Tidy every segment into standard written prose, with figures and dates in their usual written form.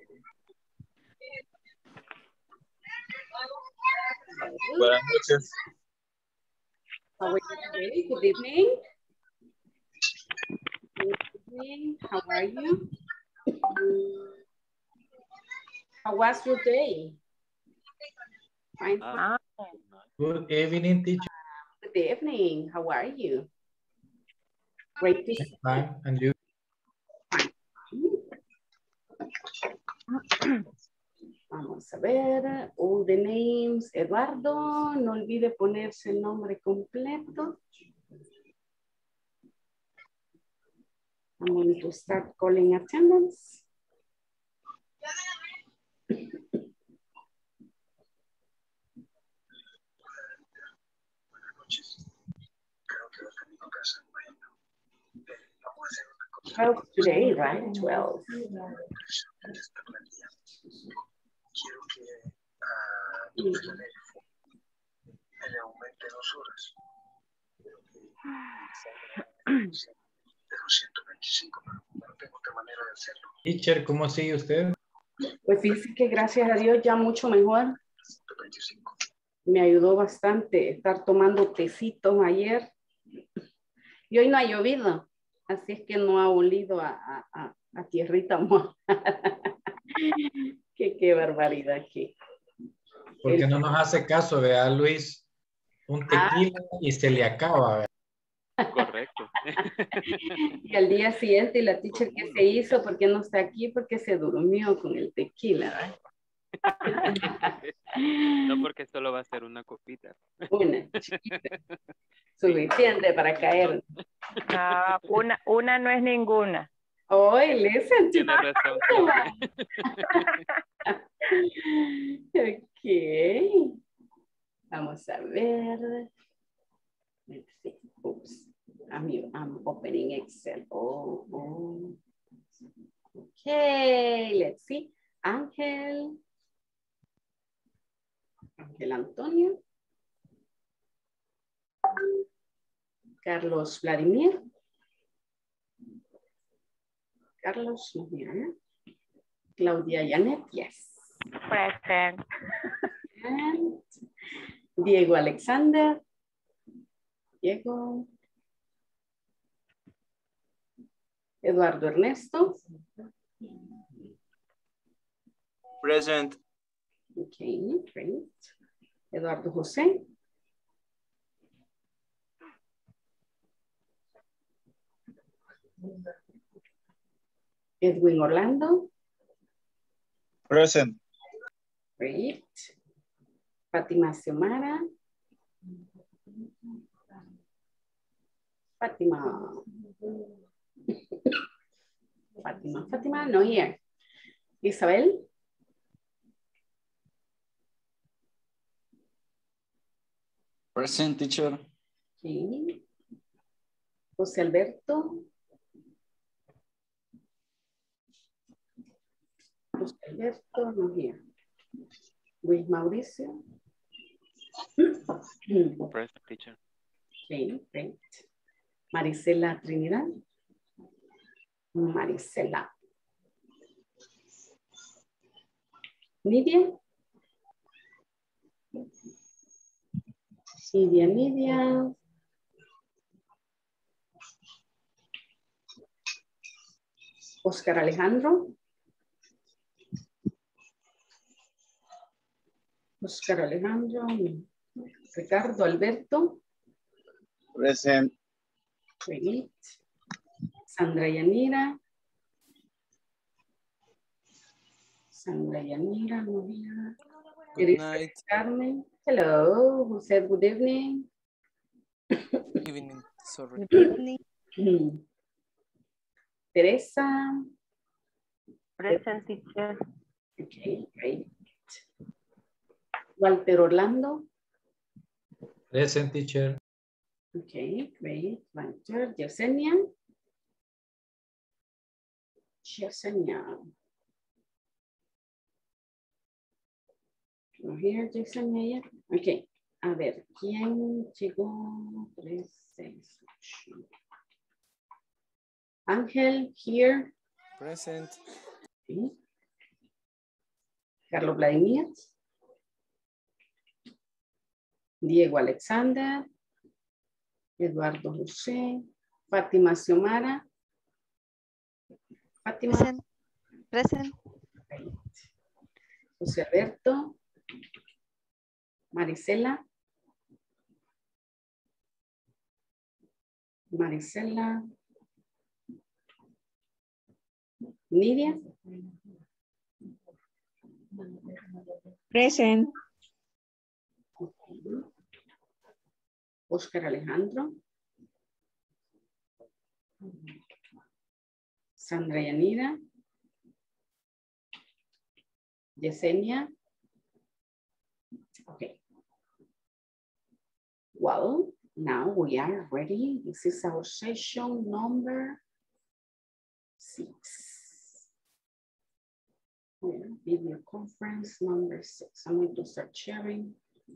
Buenas noches. How are you today? Good evening. Good evening. How are you? How was your day? Fine. Good evening, teacher. Good evening. How are you? Great to see you. Fine, and you? Vamos a ver. All the names. Eduardo, no olvide ponerse el nombre completo. I'm going to start calling attendance. Well, today, right? 12. Quiero que le aumente 2 horas. De 225, pero no tengo otra manera de hacerlo. Teacher, ¿cómo sigue usted? Pues fíjese que gracias a Dios ya mucho mejor. 125. Me ayudó bastante estar tomando tecitos ayer. Y hoy no ha llovido, así es que no ha olido a tierrita mojada. Qué barbaridad aquí. Porque no nos hace caso, vea, Luis, un tequila y se le acaba, vea. Correcto. Y al día siguiente la teacher que se hizo, ¿por qué no está aquí? Porque se durmió con el tequila. No, porque solo va a ser una copita. Una chiquita. Suficiente para caer. No, una no es ninguna. Hoy, listen. Tiene razón. Ok. Vamos a ver. Let's see. Oops. I'm opening Excel. Oh. Okay, let's see. Ángel Antonio. Carlos Vladimir. Carlos, no here. Claudia Janet, yes. Present. And Diego Alexander. Diego. Eduardo Ernesto. Present. Okay, great. Eduardo José. Edwin Orlando. Present. Great. Fátima Xiomara. Fátima, no here. Isabel. Present, teacher. Okay. José Alberto. No here. Luis Mauricio. Present, teacher. Okay, great. Marisela Trinidad. Marisela. Nidia. Nidia. Oscar Alejandro. Ricardo Alberto. Present. Great. Sandra Yanira. No here. Good night. Carmen. Hello. Who said good evening? Evening. Sorry. Good evening. Teresa. Present, teacher. Okay, great. Walter Orlando. Present, teacher. Okay, great. Walter. Yesenia. No here, Yesenia yet. Okay. A ver, ¿quién llegó? 3, 6, 8. Ángel, here. Present. Okay. Carlos Vladimir. Diego Alexander. Eduardo José. Fátima Xiomara. Fátima. Present. Present. José Alberto. Marisela. Marisela. Nidia. Present. Oscar Alejandro. Sandra Yanira. Yesenia. Okay. Well, now we are ready. This is our session number 6. Video conference number 6. I'm going to start sharing.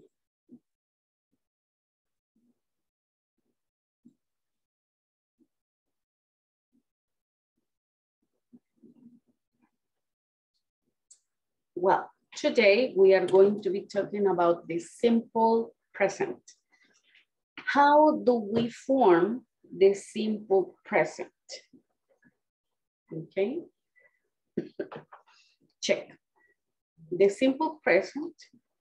Well, today we are going to be talking about the simple present. How do we form the simple present? Okay. Check. The simple present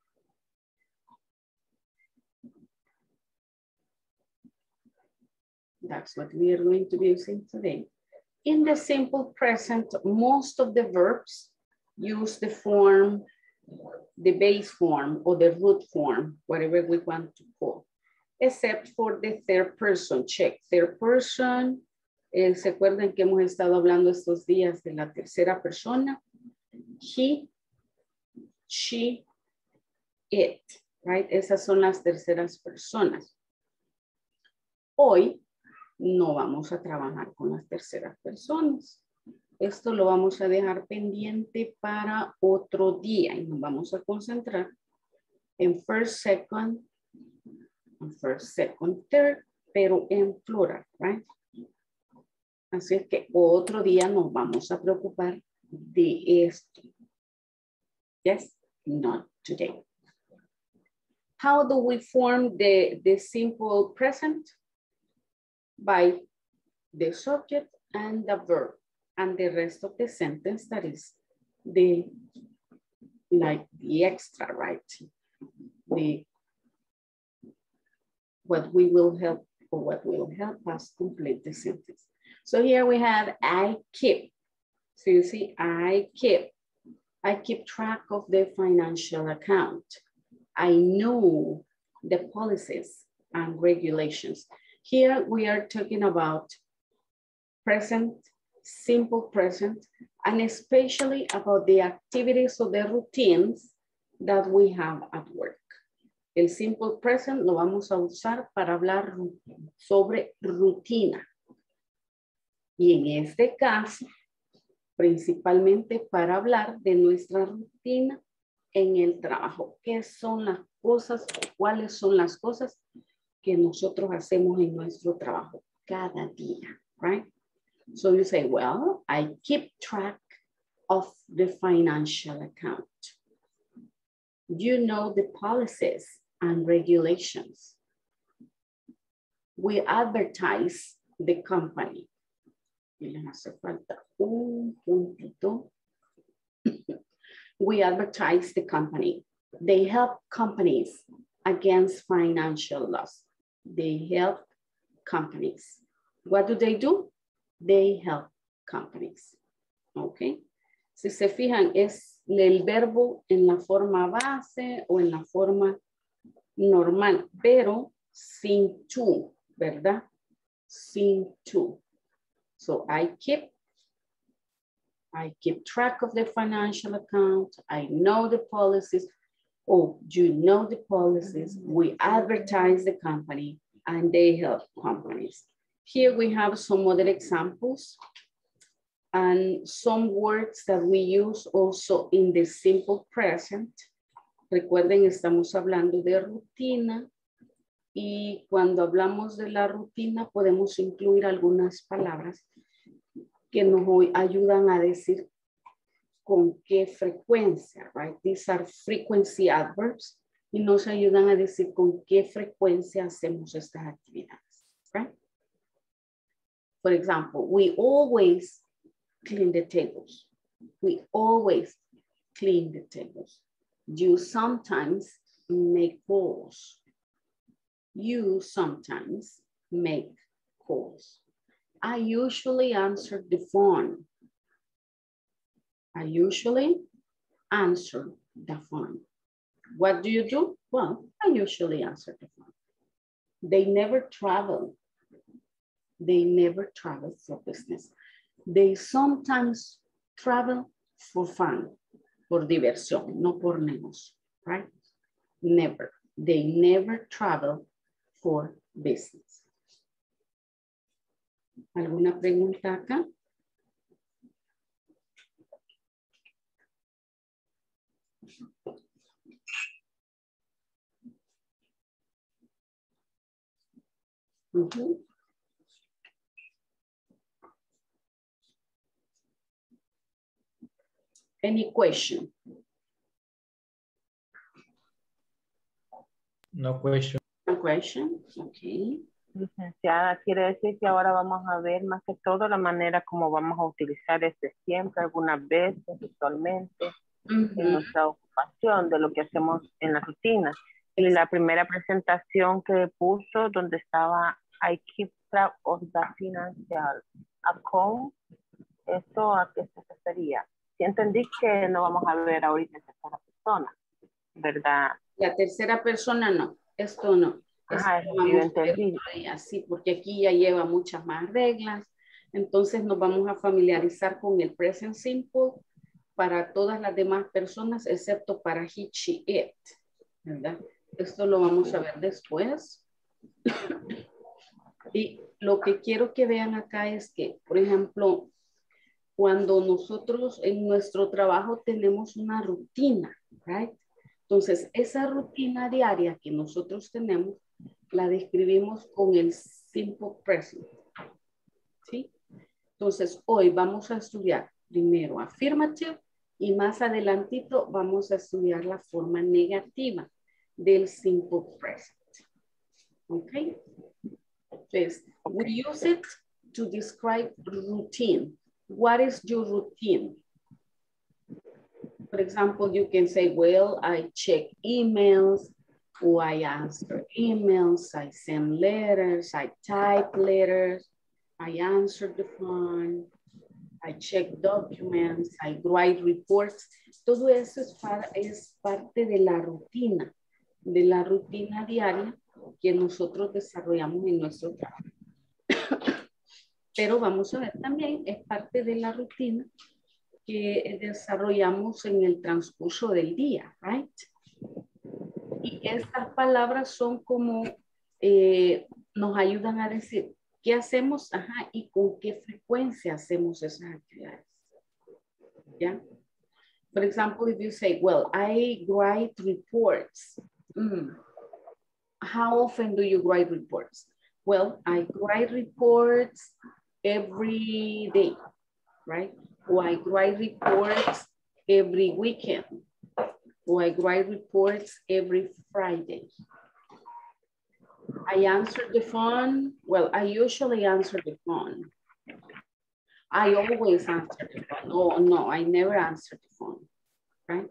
that's what we are going to be using today. In the simple present, most of the verbs use the form, the base form or the root form, whatever we want to call, except for the third person. Check. Third person, ¿se acuerdan que hemos estado hablando estos días de la tercera persona? He, she, it, right? Esas son las terceras personas. Hoy no vamos a trabajar con las terceras personas. Esto lo vamos a dejar pendiente para otro día y nos vamos a concentrar en first, second, third, pero en plural, right? Así es que otro día nos vamos a preocupar de esto. Yes, not today. How do we form the simple present? By the subject and the verb. And the rest of the sentence that is the extra, right? What will help us complete the sentence. So here we have I keep. So you see, I keep track of the financial account. I know the policies and regulations. Here we are talking about present, simple present, and especially about the activities or the routines that we have at work. El simple present lo vamos a usar para hablar sobre rutina. Y en este caso, principalmente para hablar de nuestra rutina en el trabajo. ¿Qué son las cosas? ¿Cuáles son las cosas que nosotros hacemos en nuestro trabajo cada día, right? So you say, well, I keep track of the financial account. You know the policies and regulations. We advertise the company. Y les hace falta un puntito. We advertise the company. They help companies against financial loss. They help companies. What do? They help companies. Ok. Si se fijan, es el verbo en la forma base o en la forma normal, pero sin to, ¿verdad? Sin to. So I keep track of the financial account. I know the policies. Oh, you know the policies. We advertise the company and they help companies. Here we have some other examples and some words that we use also in the simple present. Recuerden, estamos hablando de rutina y cuando hablamos de la rutina podemos incluir algunas palabras que nos ayudan a decir con qué frecuencia, right? These are frequency adverbs y nos ayudan a decir con qué frecuencia hacemos estas actividades, right? For example, we always clean the tables. We always clean the tables. You sometimes make calls. You sometimes make calls. I usually answer the phone. I usually answer the phone. What do you do? Well, I usually answer the phone. They never travel. They never travel for business. They sometimes travel for fun, por diversión, no por negocio, right? Never. They never travel for business. ¿Alguna pregunta acá? Uh-huh. Any question? No question. No question? Okay. Licenciada, quiere decir que ahora vamos a ver más que todo la manera como vamos a utilizar este siempre, algunas veces, usualmente, en nuestra ocupación, de lo que hacemos en la rutina. Y la primera presentación que puso, donde estaba I keep track of the financial account, ¿esto a qué se refería? Sí entendí que no vamos a ver ahorita en tercera persona, ¿verdad? La tercera persona no, esto no. Ajá, Esto yo vamos a entendí. ver así, porque aquí ya lleva muchas más reglas. Entonces nos vamos a familiarizar con el present simple para todas las demás personas, excepto para he, she, it, ¿verdad? Esto lo vamos a ver después. Y lo que quiero que vean acá es que, por ejemplo, cuando nosotros en nuestro trabajo tenemos una rutina, right? Entonces, esa rutina diaria que nosotros tenemos, la describimos con el simple present, ¿sí? Entonces, hoy vamos a estudiar primero affirmative y más adelantito vamos a estudiar la forma negativa del simple present. ¿Ok? Entonces, we use it to describe routine. What is your routine? For example, you can say, well, I check emails, or I answer emails, I send letters, I type letters, I answer the phone, I check documents, I write reports. Todo eso es parte de la rutina diaria que nosotros desarrollamos en nuestro trabajo. Pero vamos a ver también, es parte de la rutina que desarrollamos en el transcurso del día, right? Y estas palabras son como, nos ayudan a decir qué hacemos, ajá, y con qué frecuencia hacemos esas actividades. ¿Ya? For example, if you say, well, I write reports. How often do you write reports? Well, I write reports every day, right? Or I write reports every weekend. Or I write reports every Friday. I answer the phone. Well, I usually answer the phone. I always answer the phone. No, I never answer the phone, right?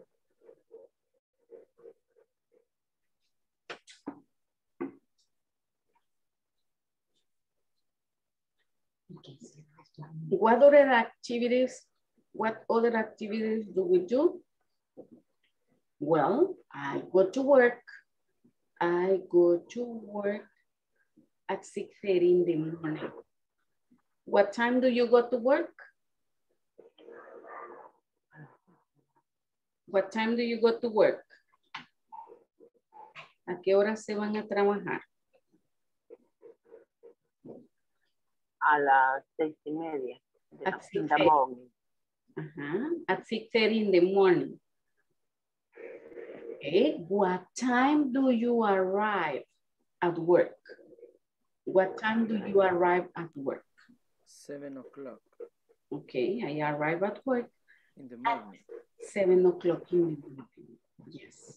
What other activities do we do? Well, I go to work. I go to work at 6:30 in the morning. What time do you go to work? What time do you go to work? ¿A qué hora se van a trabajar? A las 6:30 in the morning. At 6:30 in the morning. Okay, what time do you arrive at work? What time do you arrive at work? 7 o'clock. Okay, I arrive at work In the morning. 7 o'clock in the morning. Yes.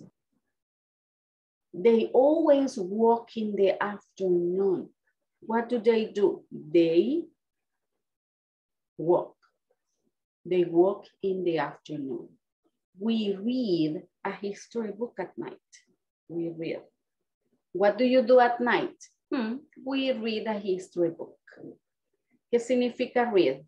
They always walk in the afternoon. What do? They walk. They walk in the afternoon. We read a history book at night. We read. What do you do at night? We read a history book. ¿Qué significa read?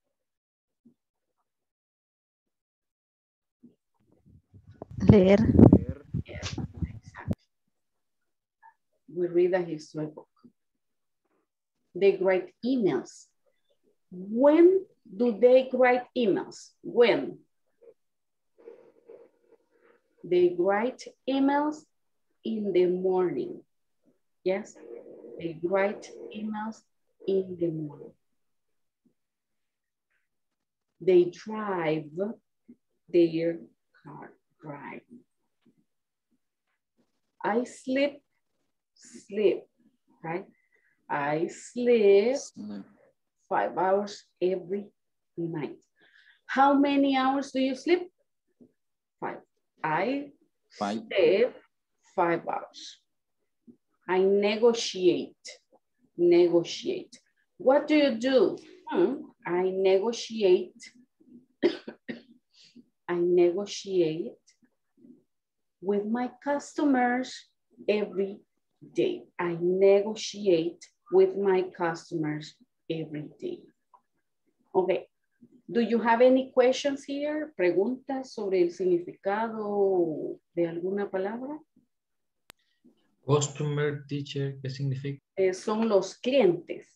Leer. Yes, exactly. We read a history book. They write emails. When do they write emails? When? They write emails in the morning. Yes, they write emails in the morning. They drive their car. Drive. I sleep, right? I sleep 5 hours every night. How many hours do you sleep? 5. I sleep 5 hours. I negotiate. What do you do? I negotiate. I negotiate with my customers every day. I negotiate with my customers every day. Okay. Do you have any questions here? ¿Preguntas sobre el significado de alguna palabra? Customer, teacher, ¿qué significa? Son los clientes.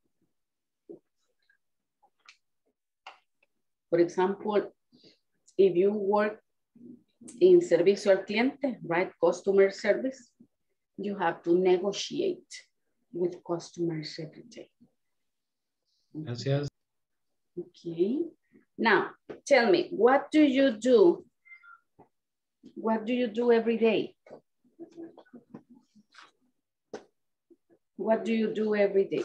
For example, if you work in servicio al cliente, right? Customer service, you have to negotiate with customers every day. Gracias. Okay. Now, tell me, what do you do? What do you do every day? What do you do every day?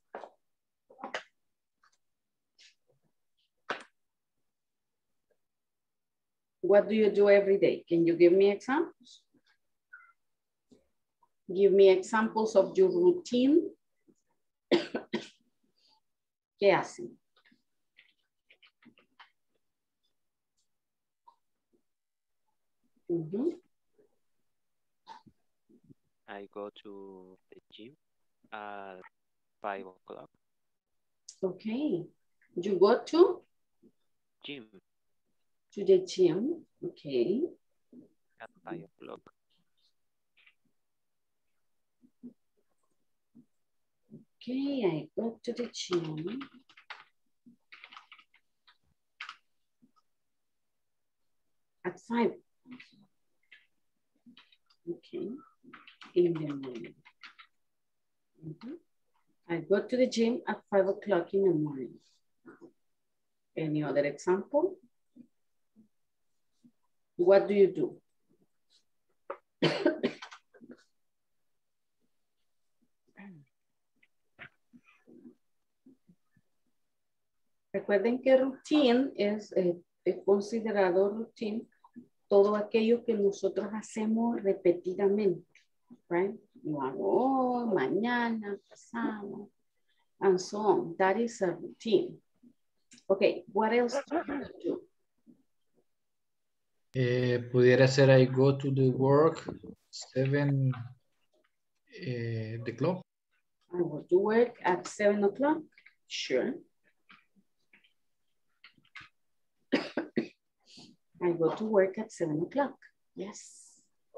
What do you do every day? Can you give me examples? Give me examples of your routine. ¿Qué hacen? I go to the gym at 5 o'clock. Okay. You go to? Gym. To the gym. Okay. At 5 o'clock. Okay, I go to the gym. At 5. Okay, in the morning. I go to the gym at 5 o'clock in the morning. Any other example? What do you do? Recuerden que routine es considerado routine todo aquello que nosotros hacemos repetidamente, right? Lo hago hoy, mañana, pasado, and so on. That is a routine. Okay, what else do you do? Pudiera ser I go to the work 7 the clock. I go to work at 7 o'clock. Sure. I go to work at 7 o'clock. Yes.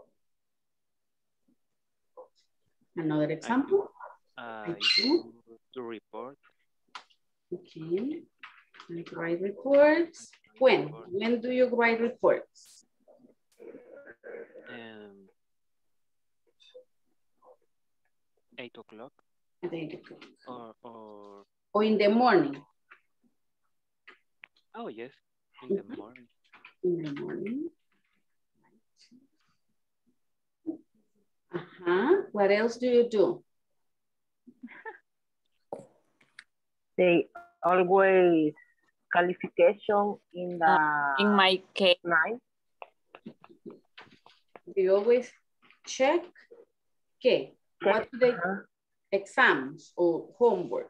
Another example? I do to report. Okay. I write reports. When? When do you write reports? 8 o'clock. At 8 o'clock. Or in the morning? Oh, yes, in the morning. In the morning. What else do you do? They always qualification in the In my case, night. They always check. ¿Qué? What do they? Exams or homework.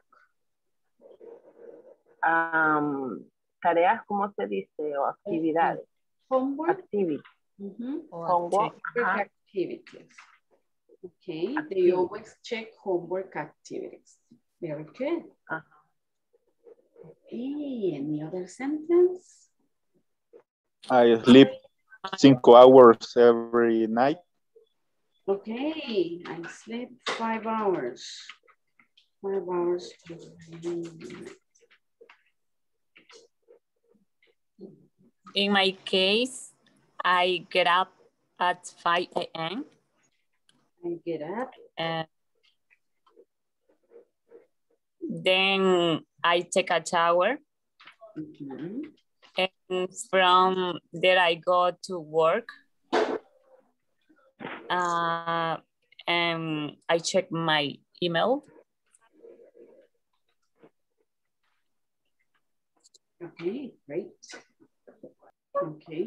Tareas, ¿cómo se dice? O actividades. Homework. Activities. Homework activities. Okay, they always check homework activities. Very good. Okay, any other sentence? I sleep 5 hours every night. Okay, I sleep 5 hours. 5 hours. in my case, I get up at 5 a.m. I get up. And then I take a shower. And from there I go to work. And I check my email. Okay, great. Okay.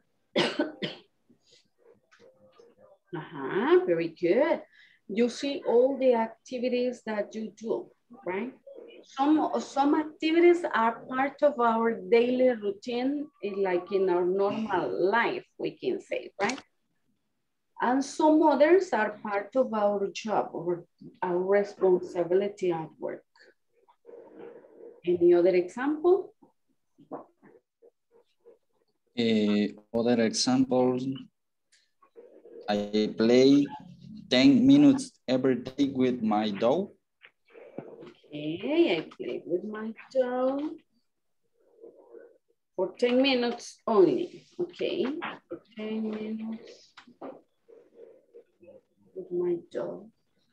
Very good. You see all the activities that you do, right? Some activities are part of our daily routine, like in our normal life, we can say, right? And some others are part of our job or our responsibility at work. Any other example? Other examples, I play 10 minutes every day with my dog. Okay, I play with my dog for 10 minutes only. Okay, for 10 minutes with my dog.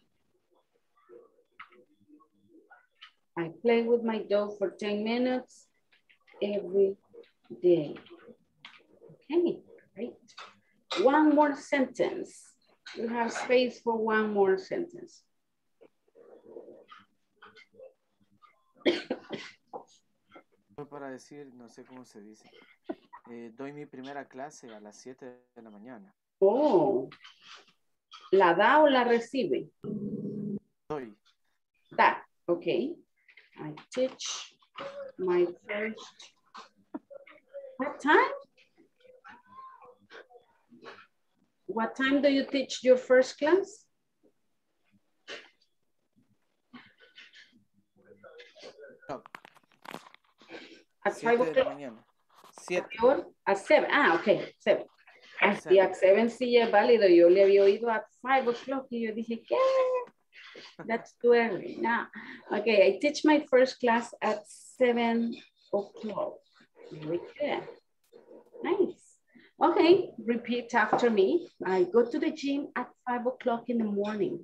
I play with my dog for 10 minutes every day. Okay, great. One more sentence. You have space for one more sentence. Para decir, no sé cómo se dice. Doy mi primera clase a las 7 de la mañana. Oh, ¿la da o la recibe? Doy. Da, okay. I teach my first. What time? What time do you teach your first class? No. At 5 o'clock. 7. At 7. Ah, okay, 7. Así at 7 sí es válido. Yo le había oído at 5 o'clock y yo dije, ¿qué? That's too early. No. Okay, I teach my first class at 7 o'clock. Very good. Nice. Okay, repeat after me. I go to the gym at 5 o'clock in the morning.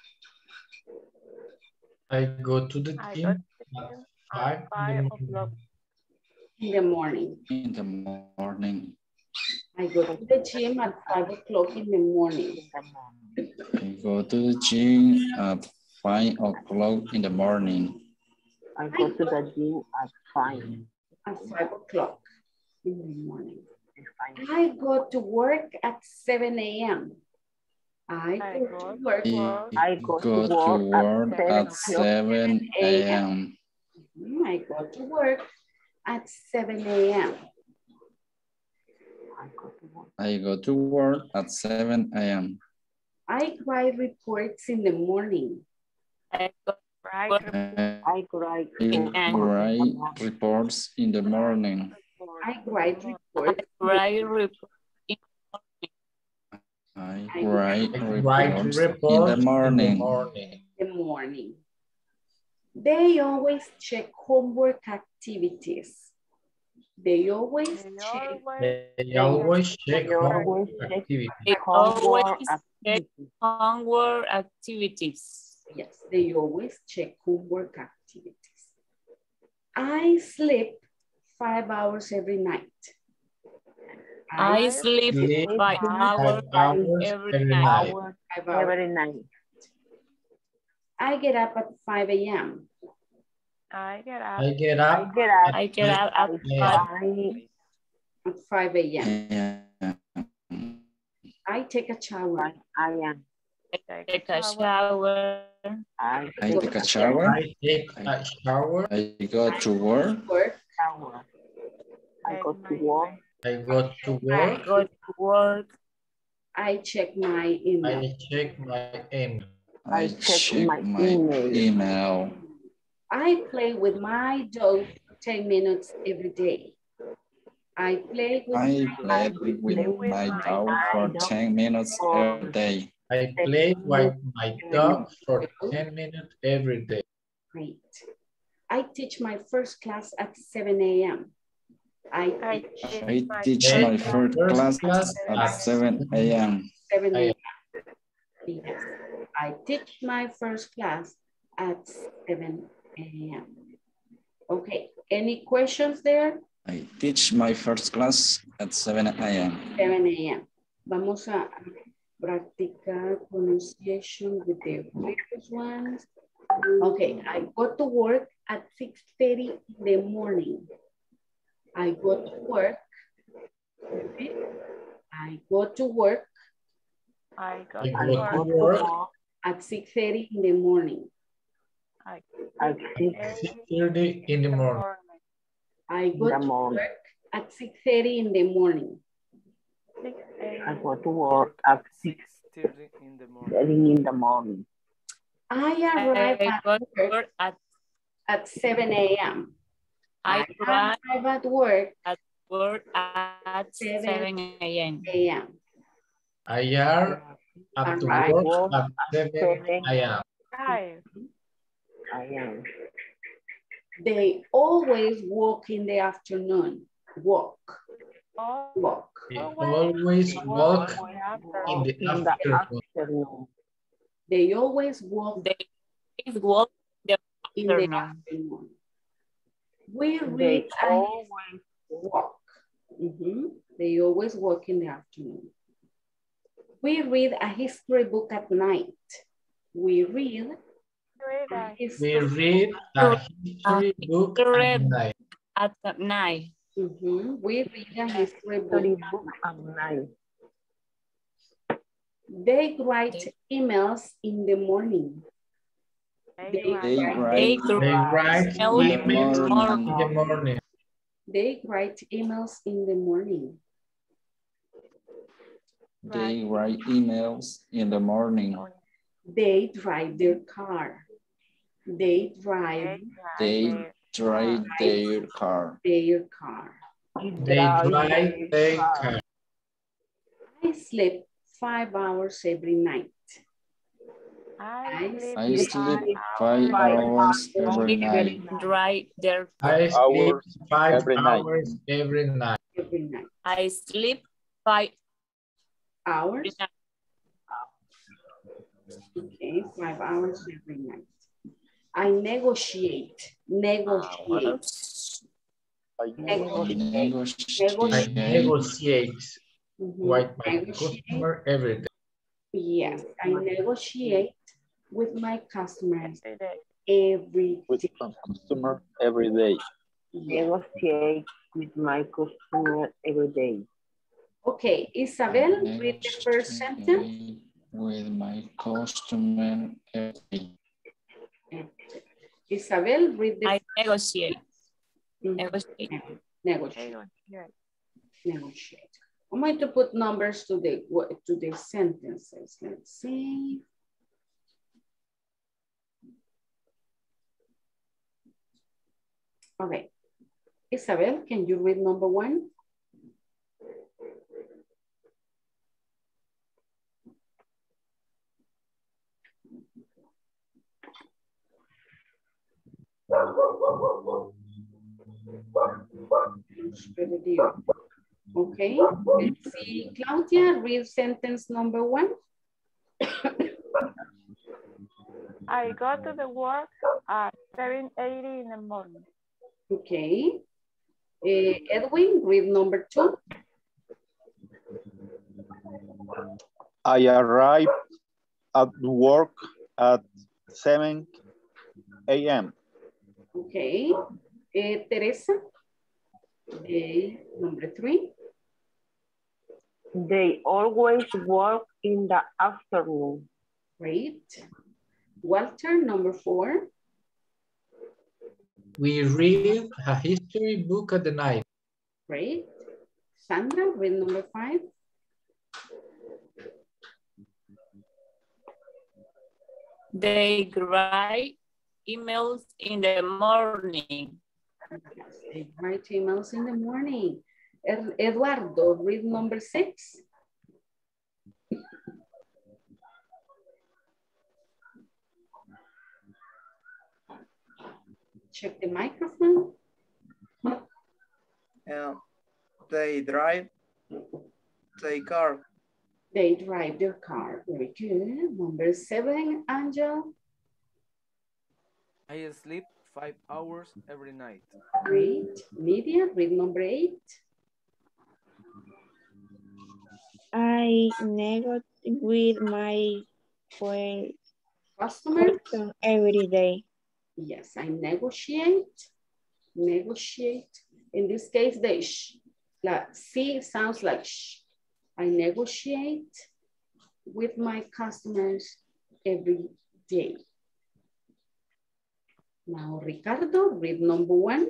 I go to the gym at 5 o'clock. In the morning. In the morning. I go to the gym at 5 o'clock in the morning. I go to the gym at 5 o'clock in the morning. I go to the gym at 5. At 5 o'clock in the morning. I go to work at 7 a.m. I go to work at 7 a.m. I go to work at 7 a.m. I go to work at 7 a.m. I write reports in the morning. I write reports in the morning. I write reports. I write reports in the morning. They always check homework activities. They always check homework activities. Yes, they always check homework activities. I sleep 5 hours every night. I sleep 5 hours every night. Every night. I get up at 5 a.m. I get up I get up at 5 a.m. I take a shower. take a shower. I take a shower. I take a shower. I go to work. I go to work. I go to work. Go to work. I check my email. I check my email. I check my email. I play with my dog 10 minutes every day. I play with my dog for 10 minutes every day. I play with my dog for 10 minutes every day. Great. I teach my first class at 7 a.m. I teach my first class at 7 a.m. 7 a.m. Yes. I teach my first class at 7 a.m. Okay, any questions there? I teach my first class at 7 a.m. 7 a.m. Vamos a practicar pronunciation with the previous ones. Okay, I go to work at 6:30 in the morning. I go to work. Okay. I go to work. I go to work at 6:30 in the morning. At 6:30 in the morning. I go to work at 6:30 in the morning. I go to work at 6:30 in the morning. I arrive at 7 a.m. I arrive at work at 7 a.m. I arrive at work at 7 a.m. They always walk in the afternoon. Walk. They always walk in the afternoon. They always walk in the afternoon. We read always walk. They always walk in the afternoon. We read a history book at night. We read a history book at night. At night. We read a history book at night. They write emails in the morning. They write emails in the morning. They write emails in the morning. They write emails in the morning. They drive their car. They drive their car. Their car. They drive their car. I sleep 5 hours every night. I sleep 5 hours every night. Drive their I sleep 5 hours every night. I sleep 5 hours. Okay, 5 hours every night. I negotiate. Negotiate. I negotiate with my customer every day. Yes, I negotiate with my customers every day. Negotiate with my customer every day. Okay, Isabel, read the first sentence. With my customer every day. Isabel, read the I negotiate. Negotiate. I'm going to put numbers to the sentences. Let's see. Okay. Isabel, can you read number 1? Okay, let's see. Claudia, read sentence number 1. I go to the work at 7:80 in the morning. Okay. Edwin, read number 2. I arrive at work at 7 a.m. Okay. Teresa. Number 3. They always work in the afternoon. Great. Walter, number 4. We read a history book at the night. Great. Sandra, read number 5. They write emails in the morning. Yes, they write emails in the morning. Eduardo, read number 6. Check the microphone. They drive their car. They drive their car. Very good. Number 7, Angel. I sleep 5 hours every night. Great. Lydia, read number 8. I negotiate with my Customer every day. Yes, I negotiate. Negotiate. In this case, the sh. La C sounds like sh. I negotiate with my customers every day. Now, Ricardo, read number 1.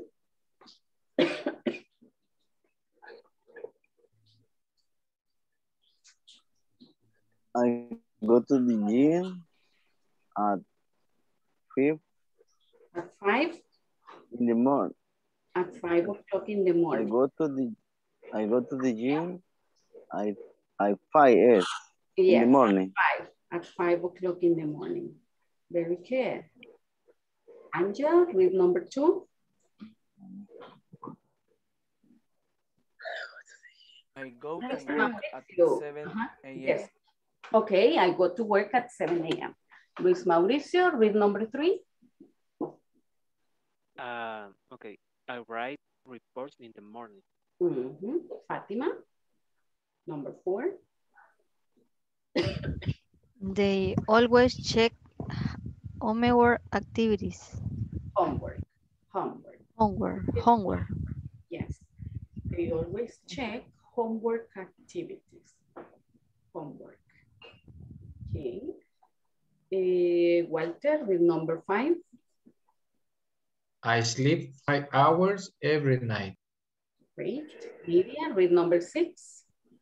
I go to the gym at 5 At 5? in the morning. At 5 o'clock in the morning. I go to the gym at 5 in the morning. At 5 o'clock in the morning. Very good. Angel, read number 2. I go to work at 7 a.m. Yes. Okay, I go to work at 7 a.m. Luis Mauricio, read number 3. Okay, I write reports in the morning. Fatima, number 4. They always check homework activities. Homework. Yes, they always check homework activities. Homework. Okay. Walter, read number 5. I sleep 5 hours every night. Great. Lydia, read number 6.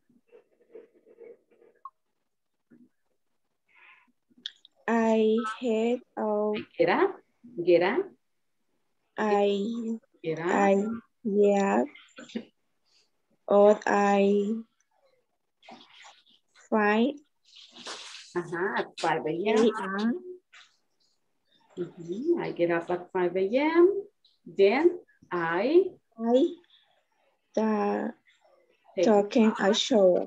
I head out. Get up. Get up. I get up. Or I find. At 5 a.m. I get up at 5 a.m. Then taking a shower.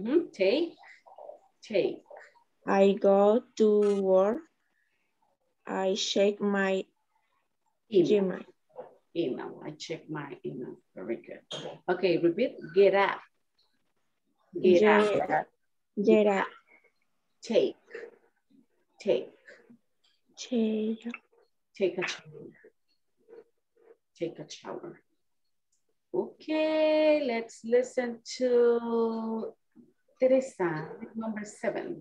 Take. I go to work. I check my email. I check my email. Very good. Okay, repeat. Get up. Get up. Take a shower. Take a shower. Okay, let's listen to Teresa, number 7.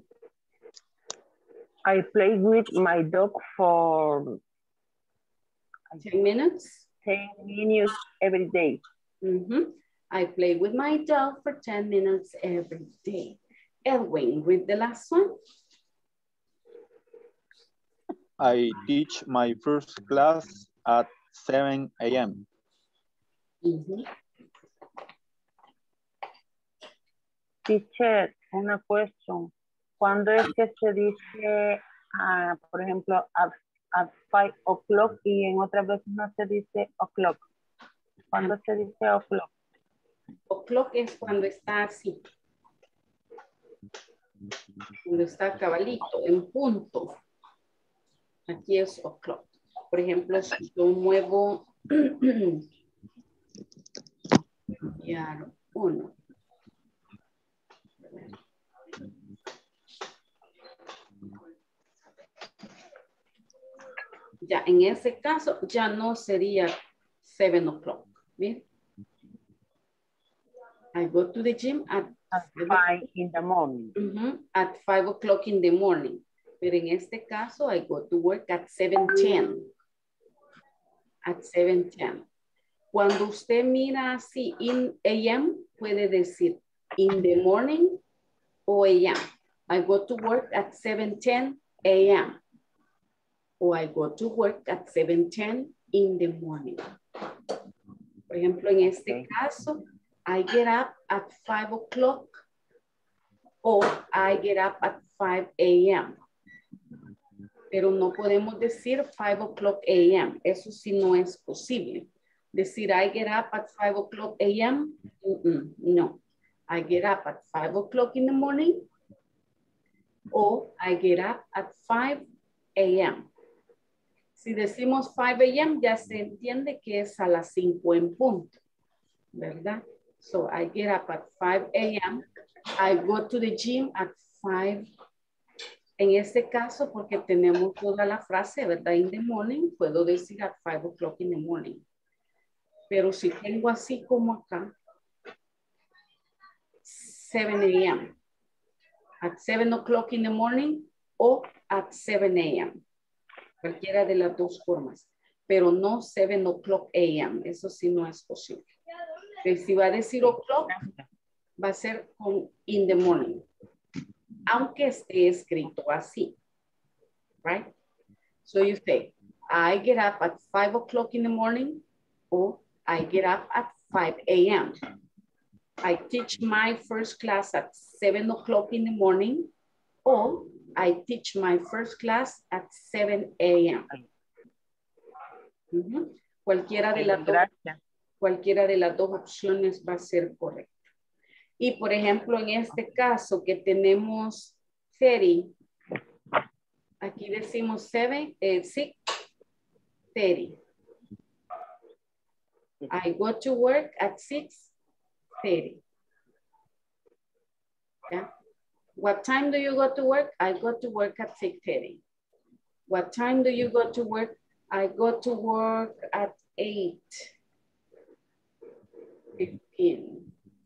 I play with my dog for 10 minutes? 10 minutes every day. I play with my dog for 10 minutes every day. Edwin, read the last one. I teach my first class at 7 a.m. Teacher, una question. ¿Cuándo es que se dice, por ejemplo, at 5 o'clock y en otras veces no se dice o'clock? ¿Cuándo se dice o'clock? O'clock es cuando está así. Cuando está cabalito, en punto. Aquí es o'clock. Por ejemplo, si yo muevo ya 1. Ya, en ese caso, ya no sería 7 o'clock. Bien. I go to the gym at 5 in the morning. At 5 o'clock in the morning. Pero en este caso, I go to work at 7:10. At 7:10. Cuando usted mira así, in AM, puede decir in the morning o AM. I go to work at 7:10 AM. O I go to work at 7:10 in the morning. Por ejemplo, en este caso, I get up at 5 o'clock o I get up at 5 AM. Pero no podemos decir 5 o'clock AM. Eso sí no es posible. Decir I get up at 5 o'clock AM. No. I get up at 5 o'clock in the morning o I get up at 5 AM. Si decimos 5 AM, ya se entiende que es a las 5 en punto, ¿verdad? So I get up at 5 AM. I go to the gym at 5. En este caso, porque tenemos toda la frase, ¿verdad? In the morning, puedo decir at 5 o'clock in the morning. Pero si tengo así como acá, 7 AM. At 7 o'clock in the morning o at 7 AM. Cualquiera de las dos formas. Pero no 7 o'clock AM. Eso sí no es posible. Pero si va a decir o'clock, va a ser con in the morning. Aunque esté escrito así. Right? So you say, I get up at 5 o'clock in the morning or I get up at 5 AM. I teach my first class at 7 o'clock in the morning or I teach my first class at 7 AM. Cualquiera de las dos opciones va a ser correcta. Y por ejemplo, en este caso que tenemos 30, aquí decimos 6:30. I go to work at 6:30. Yeah. What time do you go to work? I go to work at 6:30. What time do you go to work? I go to work at 8:15.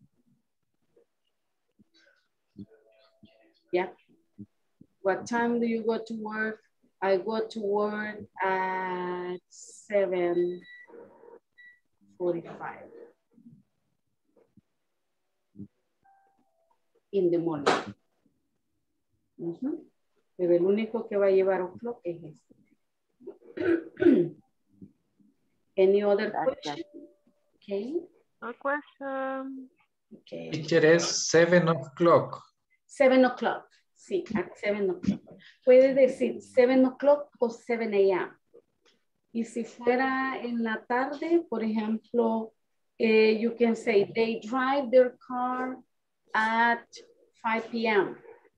Yeah. What time do you go to work? I go to work at 7:45. In the morning. Pero el único que va a llevar o'clock es este. Any other question? Okay. No question. Okay. Teacher, es 7 o'clock. 7 o'clock. Sí, at 7 o'clock. Puede decir 7 o'clock o 7 AM. Y si fuera en la tarde, por ejemplo, you can say they drive their car at 5 p.m.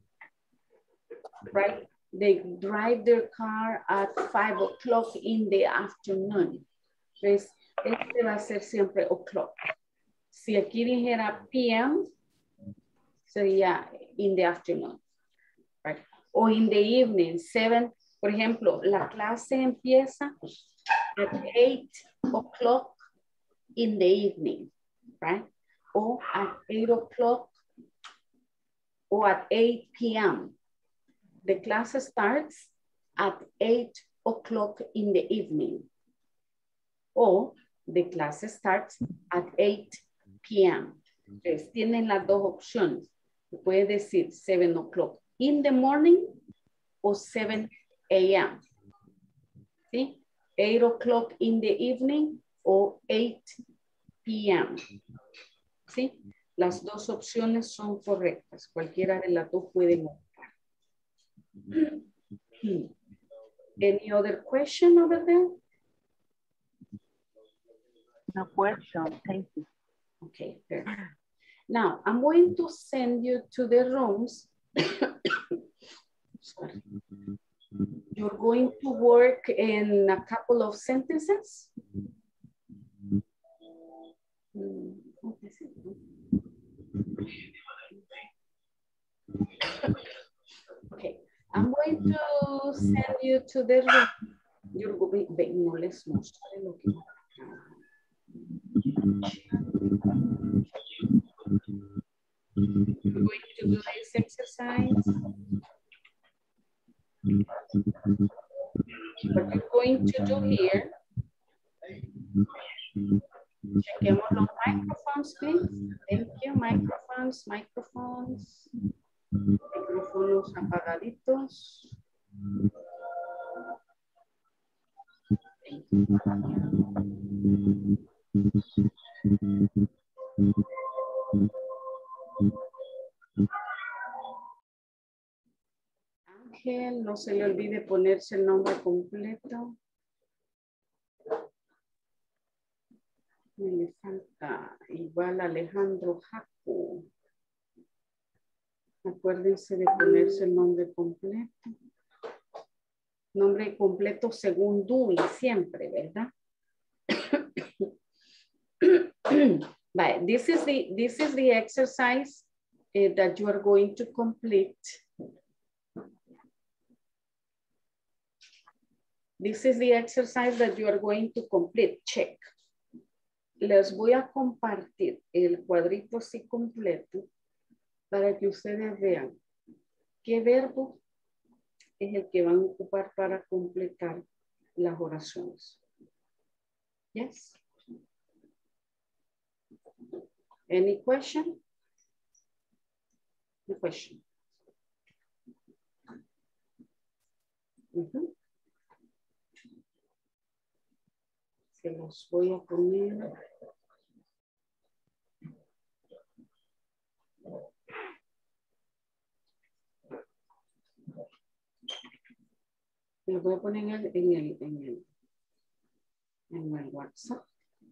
Right? They drive their car at 5 o'clock in the afternoon. Pues este va a ser siempre o'clock. Si aquí dijera p.m., sería in the afternoon. Right? O in the evening, 7. Por ejemplo, la clase empieza at 8 o'clock in the evening. Right? O at 8 o'clock or at 8 p.m. The class starts at 8 o'clock in the evening. Or the class starts at 8 p.m. Entonces, tienen las dos opciones. Puede decir 7 o'clock in the morning o 7 a.m. ¿Sí? 8 o'clock in the evening o 8 p.m. ¿Sí? Las dos opciones son correctas. Cualquiera de las dos pueden optar. Any other question over there? No question. Thank you. Okay, perfect. Now, I'm going to send you to the rooms. Sorry. You're going to work in a couple of sentences. Okay, I'm going to send you to the room. You're no les mostré lo que we're going to do this exercise. What we're going to do here, chequemos los microphones, please. Thank you, microphones. Micrófonos apagaditos. Ángel, no se le olvide ponerse el nombre completo. Me falta igual Alejandro Jaco. Acuérdense de ponerse el nombre completo. Nombre completo según Dewey, siempre, ¿verdad? But this is the exercise that you are going to complete. This is the exercise that you are going to complete. Check. Les voy a compartir el cuadrito así completo para que ustedes vean qué verbo es el que van a ocupar para completar las oraciones. Yes. Any question? No question. Se los voy a poner. Lo voy a poner en el WhatsApp.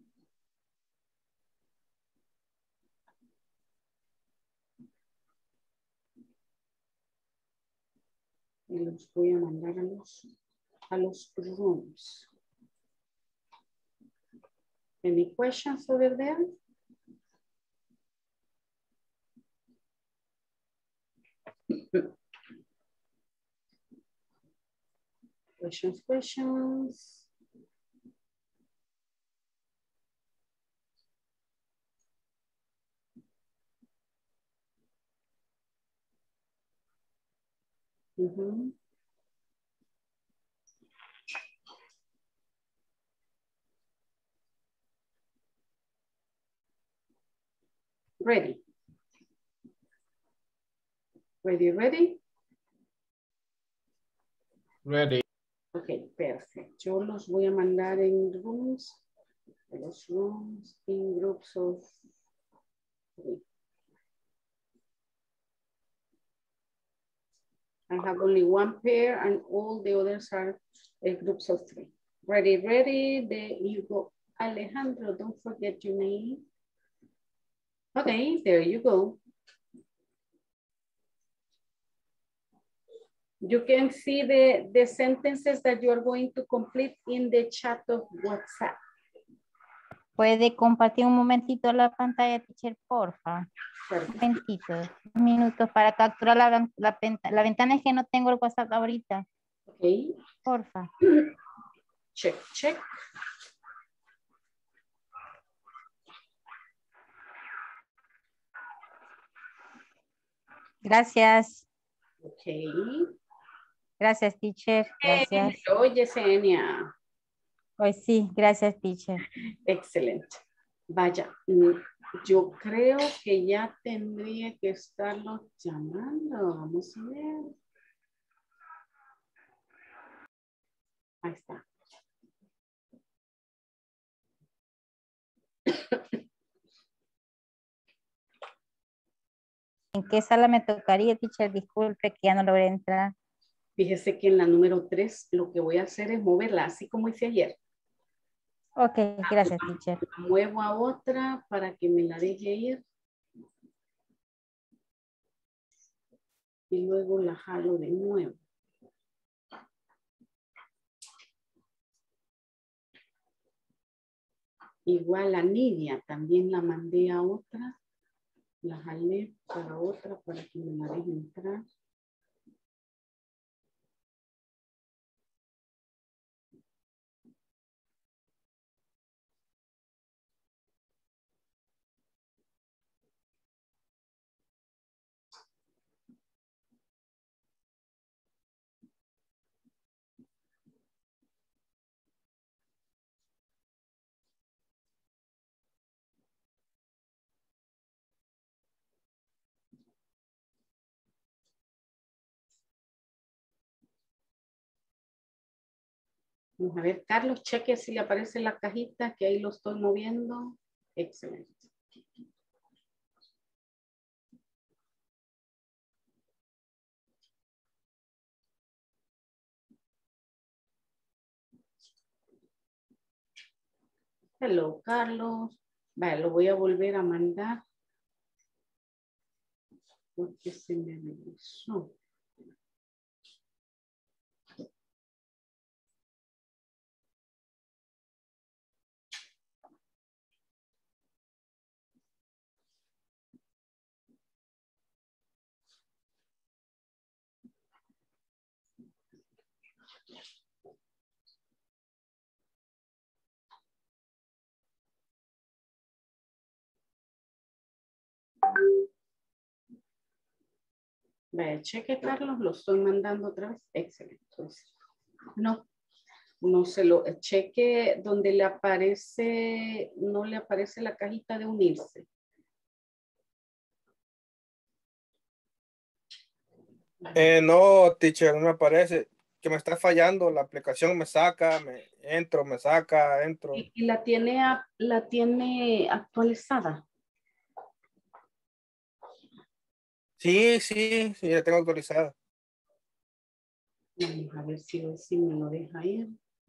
Y los voy a mandar a los rooms. Any questions over there? Questions. Ready. Ready? Ready. Ok, perfecto. Yo los voy a mandar en rooms. Los rooms in groups of 3. I have only one pair and all the others are groups of 3. Ready? There you go. Alejandro, don't forget your name. Okay, there you go. You can see the sentences that you are going to complete in the chat of WhatsApp. ¿Puede compartir un momentito la pantalla, teacher, porfa? Un minuto para capturar la ventana. Es que no tengo el WhatsApp ahorita. Ok. Porfa. Check. Gracias. Ok. Gracias, teacher. Gracias. Oye, Yesenia. Pues sí, gracias, teacher. Excelente. Vaya, yo creo que ya tendría que estarlo llamando. Vamos a ver. Ahí está. ¿En qué sala me tocaría, teacher? Disculpe que ya no logré entrar. Fíjese que en la número 3 lo que voy a hacer es moverla, así como hice ayer. Ok, gracias, teacher. La muevo a otra para que me la deje ir. Y luego la jalo de nuevo. Igual a Nidia, también la mandé a otra. La jalé para otra para que me la deje entrar. Vamos a ver, Carlos, cheque si le aparece la cajita, que ahí lo estoy moviendo. Excelente. Hello, Carlos. Vale, lo voy a volver a mandar. Porque se me regresó. Vaya, cheque, Carlos, lo estoy mandando otra vez. Excelente. Entonces, no se lo cheque donde le aparece, no le aparece la cajita de unirse. No, teacher, no me aparece. Que me está fallando, la aplicación me saca, me saca, entro. ¿Y la tiene actualizada? Sí, la tengo actualizada. Vamos a ver si me lo deja ir.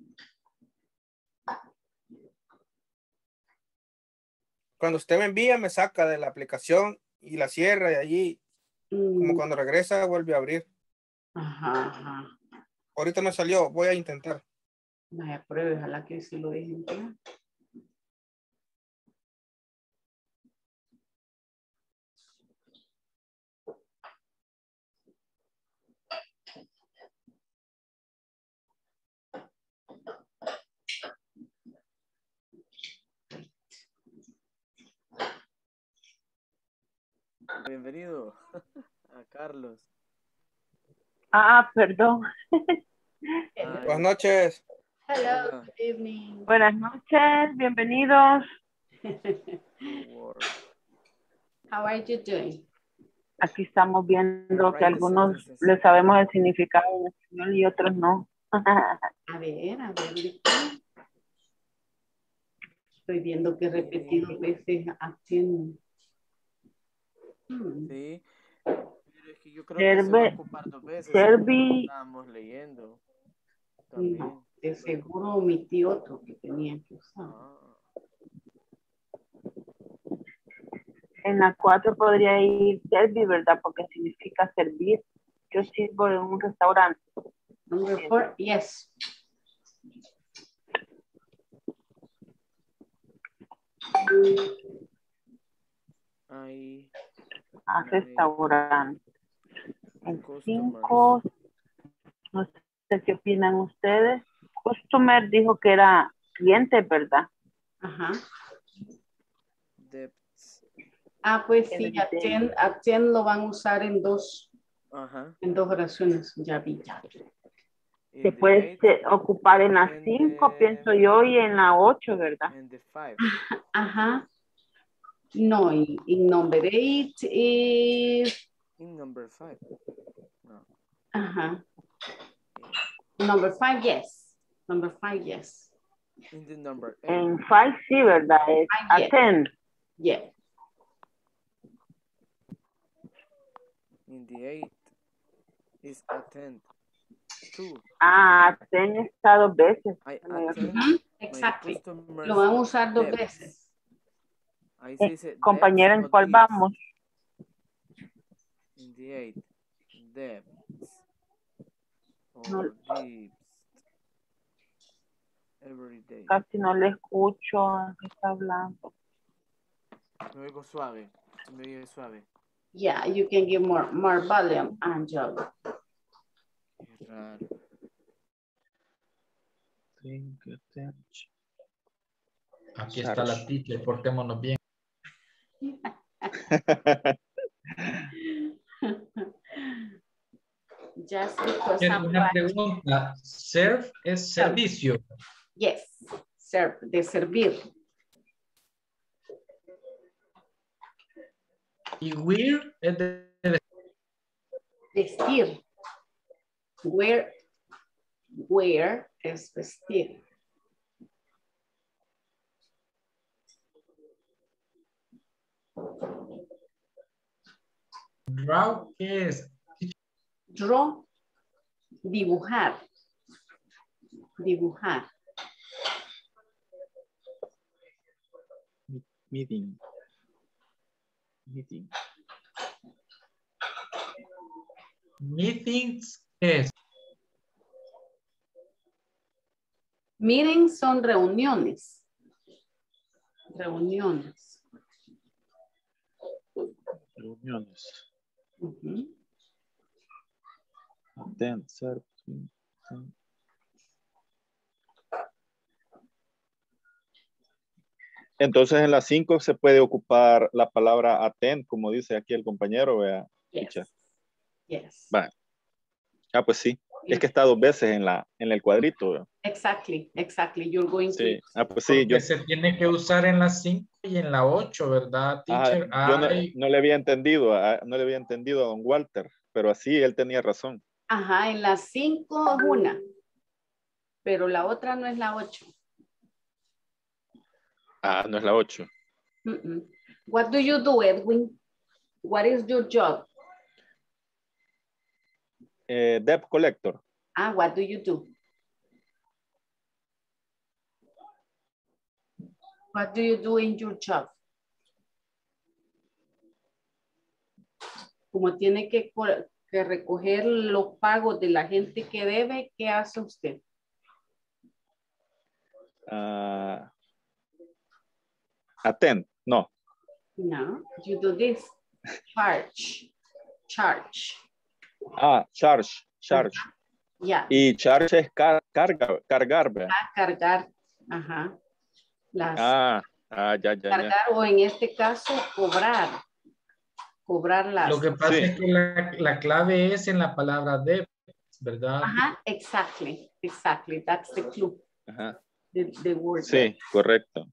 Cuando usted me envía, me saca de la aplicación y la cierra y allí, como cuando regresa, vuelve a abrir. Ajá. Ahorita me salió, voy a intentar. Vaya, pruebe, ojalá que sí lo dejen. Bienvenido a Carlos. Perdón. Buenas noches. Hello, good evening. Buenas noches, bienvenidos. How are you doing? Aquí estamos viendo que algunos le sabemos el significado en español y otros no. A ver. Estoy viendo que repetido veces haciendo. Sí, pero es que yo creo que se va a ocupar 2 veces. Estábamos leyendo. También. No, de seguro omití otro que tenía que usar. En la 4 podría ir servir, ¿verdad? Porque significa servir. Yo sirvo en un restaurante. Number 4, yes. A restaurante. En 5, no sé qué opinan ustedes. Customer dijo que era cliente, ¿verdad? Ajá. Pues sí, attend lo van a usar en dos oraciones. Ya vi. Se puede ocupar en la 5, pienso yo, y en la 8, ¿verdad? Ajá. No, in number 8 is... In number 5. No. Ajá. Number 5, yes. Number 5, yes. In the number 8. En 5 sí, ¿verdad? Es attend. Yeah. In the 8 is attend. 2. Attend está 2 veces. Exacto. Lo van a usar 2 veces. Ahí se dice compañero, ¿en cuál vamos? In the 8. Debts. No. Deeps. Every day. Casi no le escucho. ¿Qué está hablando? Me oigo suave. Me oigo suave. Yeah, you can give more volume, Angel. Qué raro. Aquí está la teacher, portémonos bien. Just because Una pregunta, serve es servicio. Yes, serve, de servir. Y wear es de vestir. Wear Wear es vestir. Draw, ¿qué es? Draw, dibujar. Dibujar. Meeting. Meeting. Meetings, ¿qué es? Meetings son reuniones. Reuniones. Reuniones. Ujú. Attend, serve. Entonces en las 5 se puede ocupar la palabra attend, como dice aquí el compañero, vea. Yes. Yes. Va. Ah, pues sí. Es que está 2 veces en el cuadrito, vea. Exactly. You're going Sí. to. Ah, pues sí. Porque se tiene que usar en la 5 y en la 8, ¿verdad, teacher? Yo no le había entendido, no le había entendido a don Walter, pero así él tenía razón. Ajá, en las 5 es una, pero la otra no es la 8. Ah, no es la 8. What do you do, Edwin? What is your job? Debt collector. Ah, what do you do? What do you do in your job? Como tiene que recoger los pagos de la gente que debe, ¿qué hace usted? Attend, no. No, you do this. Charge. Ah, charge. Ya. Y charge es cargar, ¿verdad? Cargar. Ajá. Ya. Cargar o en este caso cobrar. Cobrarlas. Lo que pasa es que la clave es en la palabra de, ¿verdad? Ajá, exactly. That's the clue. Ajá. The word. Sí, correcto.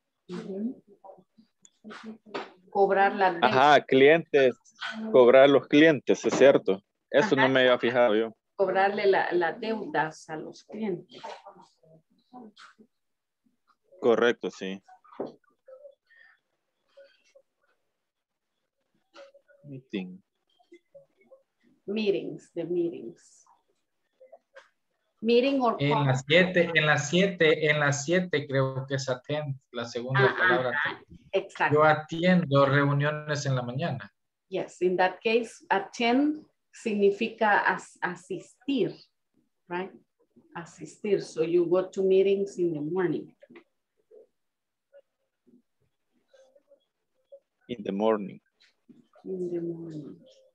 Cobrar la deuda. Ajá, clientes. Cobrar los clientes, es cierto. Eso no me había fijado yo. Cobrarle las deudas a los clientes. Correcto, sí. Meetings, the meetings. Meeting or en las 7 creo que es attend, la segunda palabra. Exacto. Yo atiendo reuniones en la mañana. Yes, in that case, attend significa asistir, right? Asistir, so you go to meetings in the morning. In the morning. In the morning.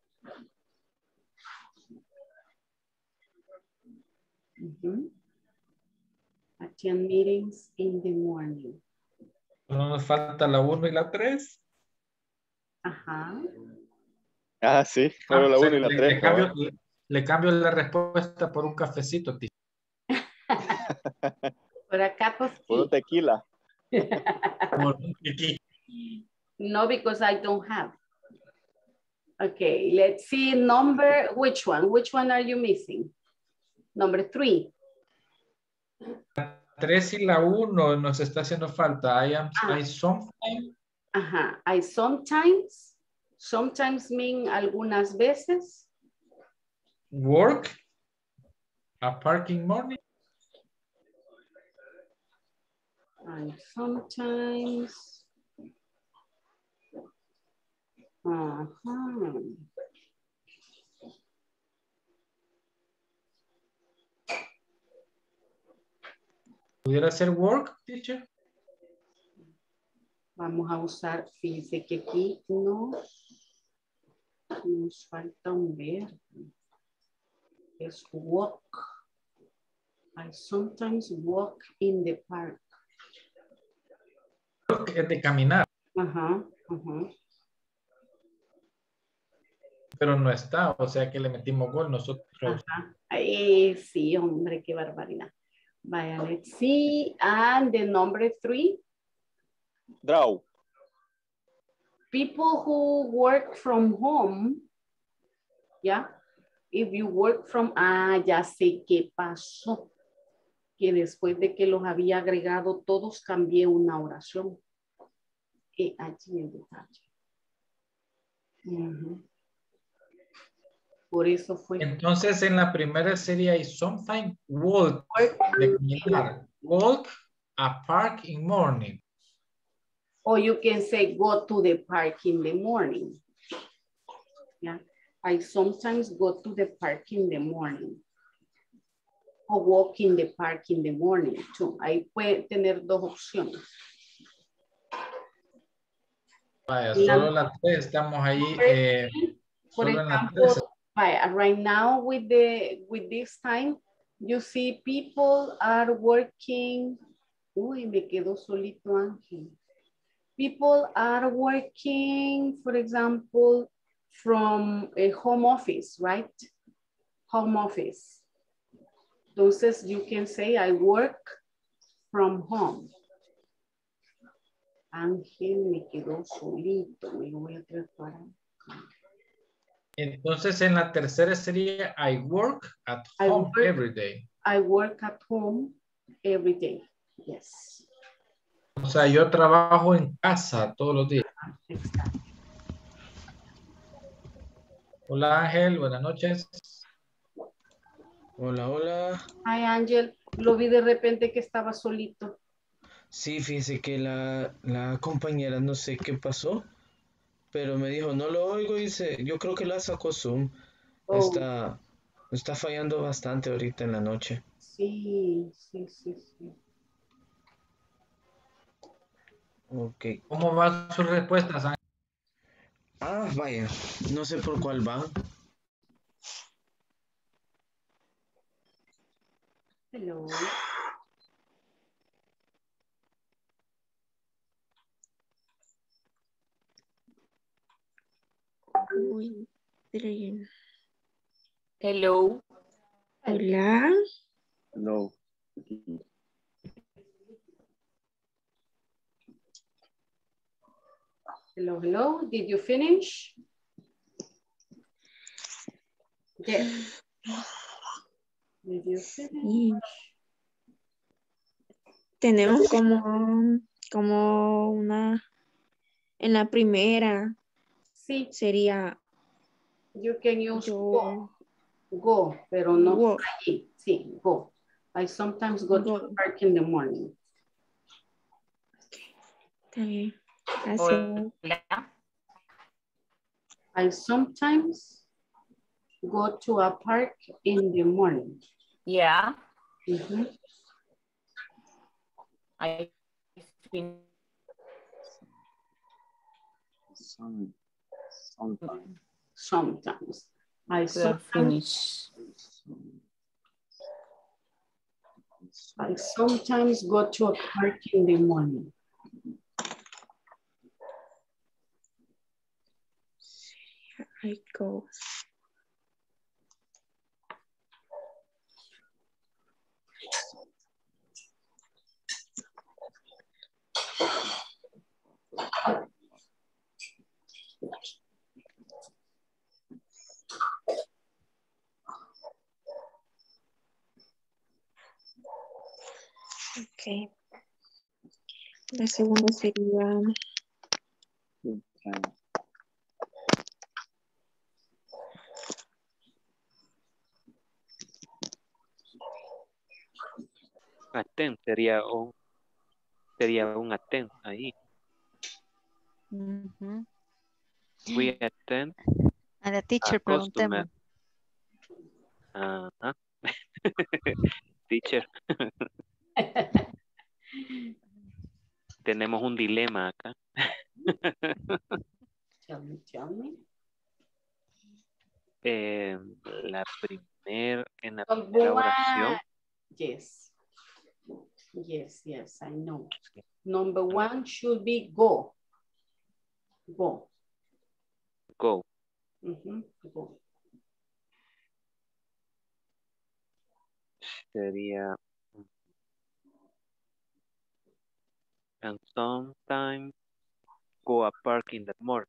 Attend meetings in the morning. No nos falta la 1 y la 3. Ajá. Ah, sí, solo la 1 y la 3. Le cambio la respuesta por un cafecito, tío. Por a cup of tea. Por un tequila. No, because I don't have. Okay, let's see number, which one? Which one are you missing? Number 3. 3 y la 1 nos está haciendo falta. I sometimes. Ajá, I sometimes. Sometimes mean algunas veces. Work. A parking morning. I sometimes. ¿Pudiera ser work, teacher? Vamos a usar, fíjense que aquí nos falta un verbo. Es walk. I sometimes walk in the park. Es de caminar. Ajá. Pero no está, o sea que le metimos gol nosotros. Ajá. Sí, hombre, qué barbaridad. Vaya, let's see. And the number 3. Draw. People who work from home. Yeah. If you work from, ya sé qué pasó. que después de que los había agregado todos, cambié una oración. Y allí el detalle. Por eso fue. Entonces, en la primera sería I sometimes walk, de caminar. Walk a park in morning. Or you can say go to the park in the morning. Yeah. I sometimes go to the park in the morning. O walk in the park in the morning too. Ahí puede tener dos opciones. Vaya, solo la 3 estamos ahí. For Solo en la example, 3. right now with this time, you see people are working. Uy, me quedó solito Ángel. People are working, for example, from a home office, right? Home office. Entonces, you can say, I work from home. Ángel me quedó solito, me lo voy a tratar. Entonces, en la tercera sería I work at home every day. I work at home every day, yes. O sea, yo trabajo en casa todos los días. Hola Ángel, buenas noches. Hola, hola. Hi Ángel, lo vi de repente que estaba solito. Sí, fíjese que la compañera no sé qué pasó, pero me dijo, no lo oigo, y yo creo que la sacó Zoom. Oh. Está fallando bastante ahorita en la noche. Sí. Ok. ¿Cómo van sus respuestas, Ángel? Ah, vaya, no sé por cuál van. Hello. Hello. Hola. No. Hello. Did you finish? Yes. Did you finish? Tenemos como una, en la primera. Sí. Sería. You can use go, pero no allí. Sí, go. I sometimes go to the park in the morning. Está bien. Gracias. I sometimes go to a park in the morning. Yeah. I Sometimes. Sometimes. I sometimes go to a park in the morning. I go. Ok. La segunda sería. Attend sería un attend ahí. We attend a la teacher preguntemos. Ajá. Teacher. Tenemos un dilema acá. Tell me. En la primera oración. Yes, I know. Number one should be go. Go. Go. Go. Sería and sometimes go a park in the morning.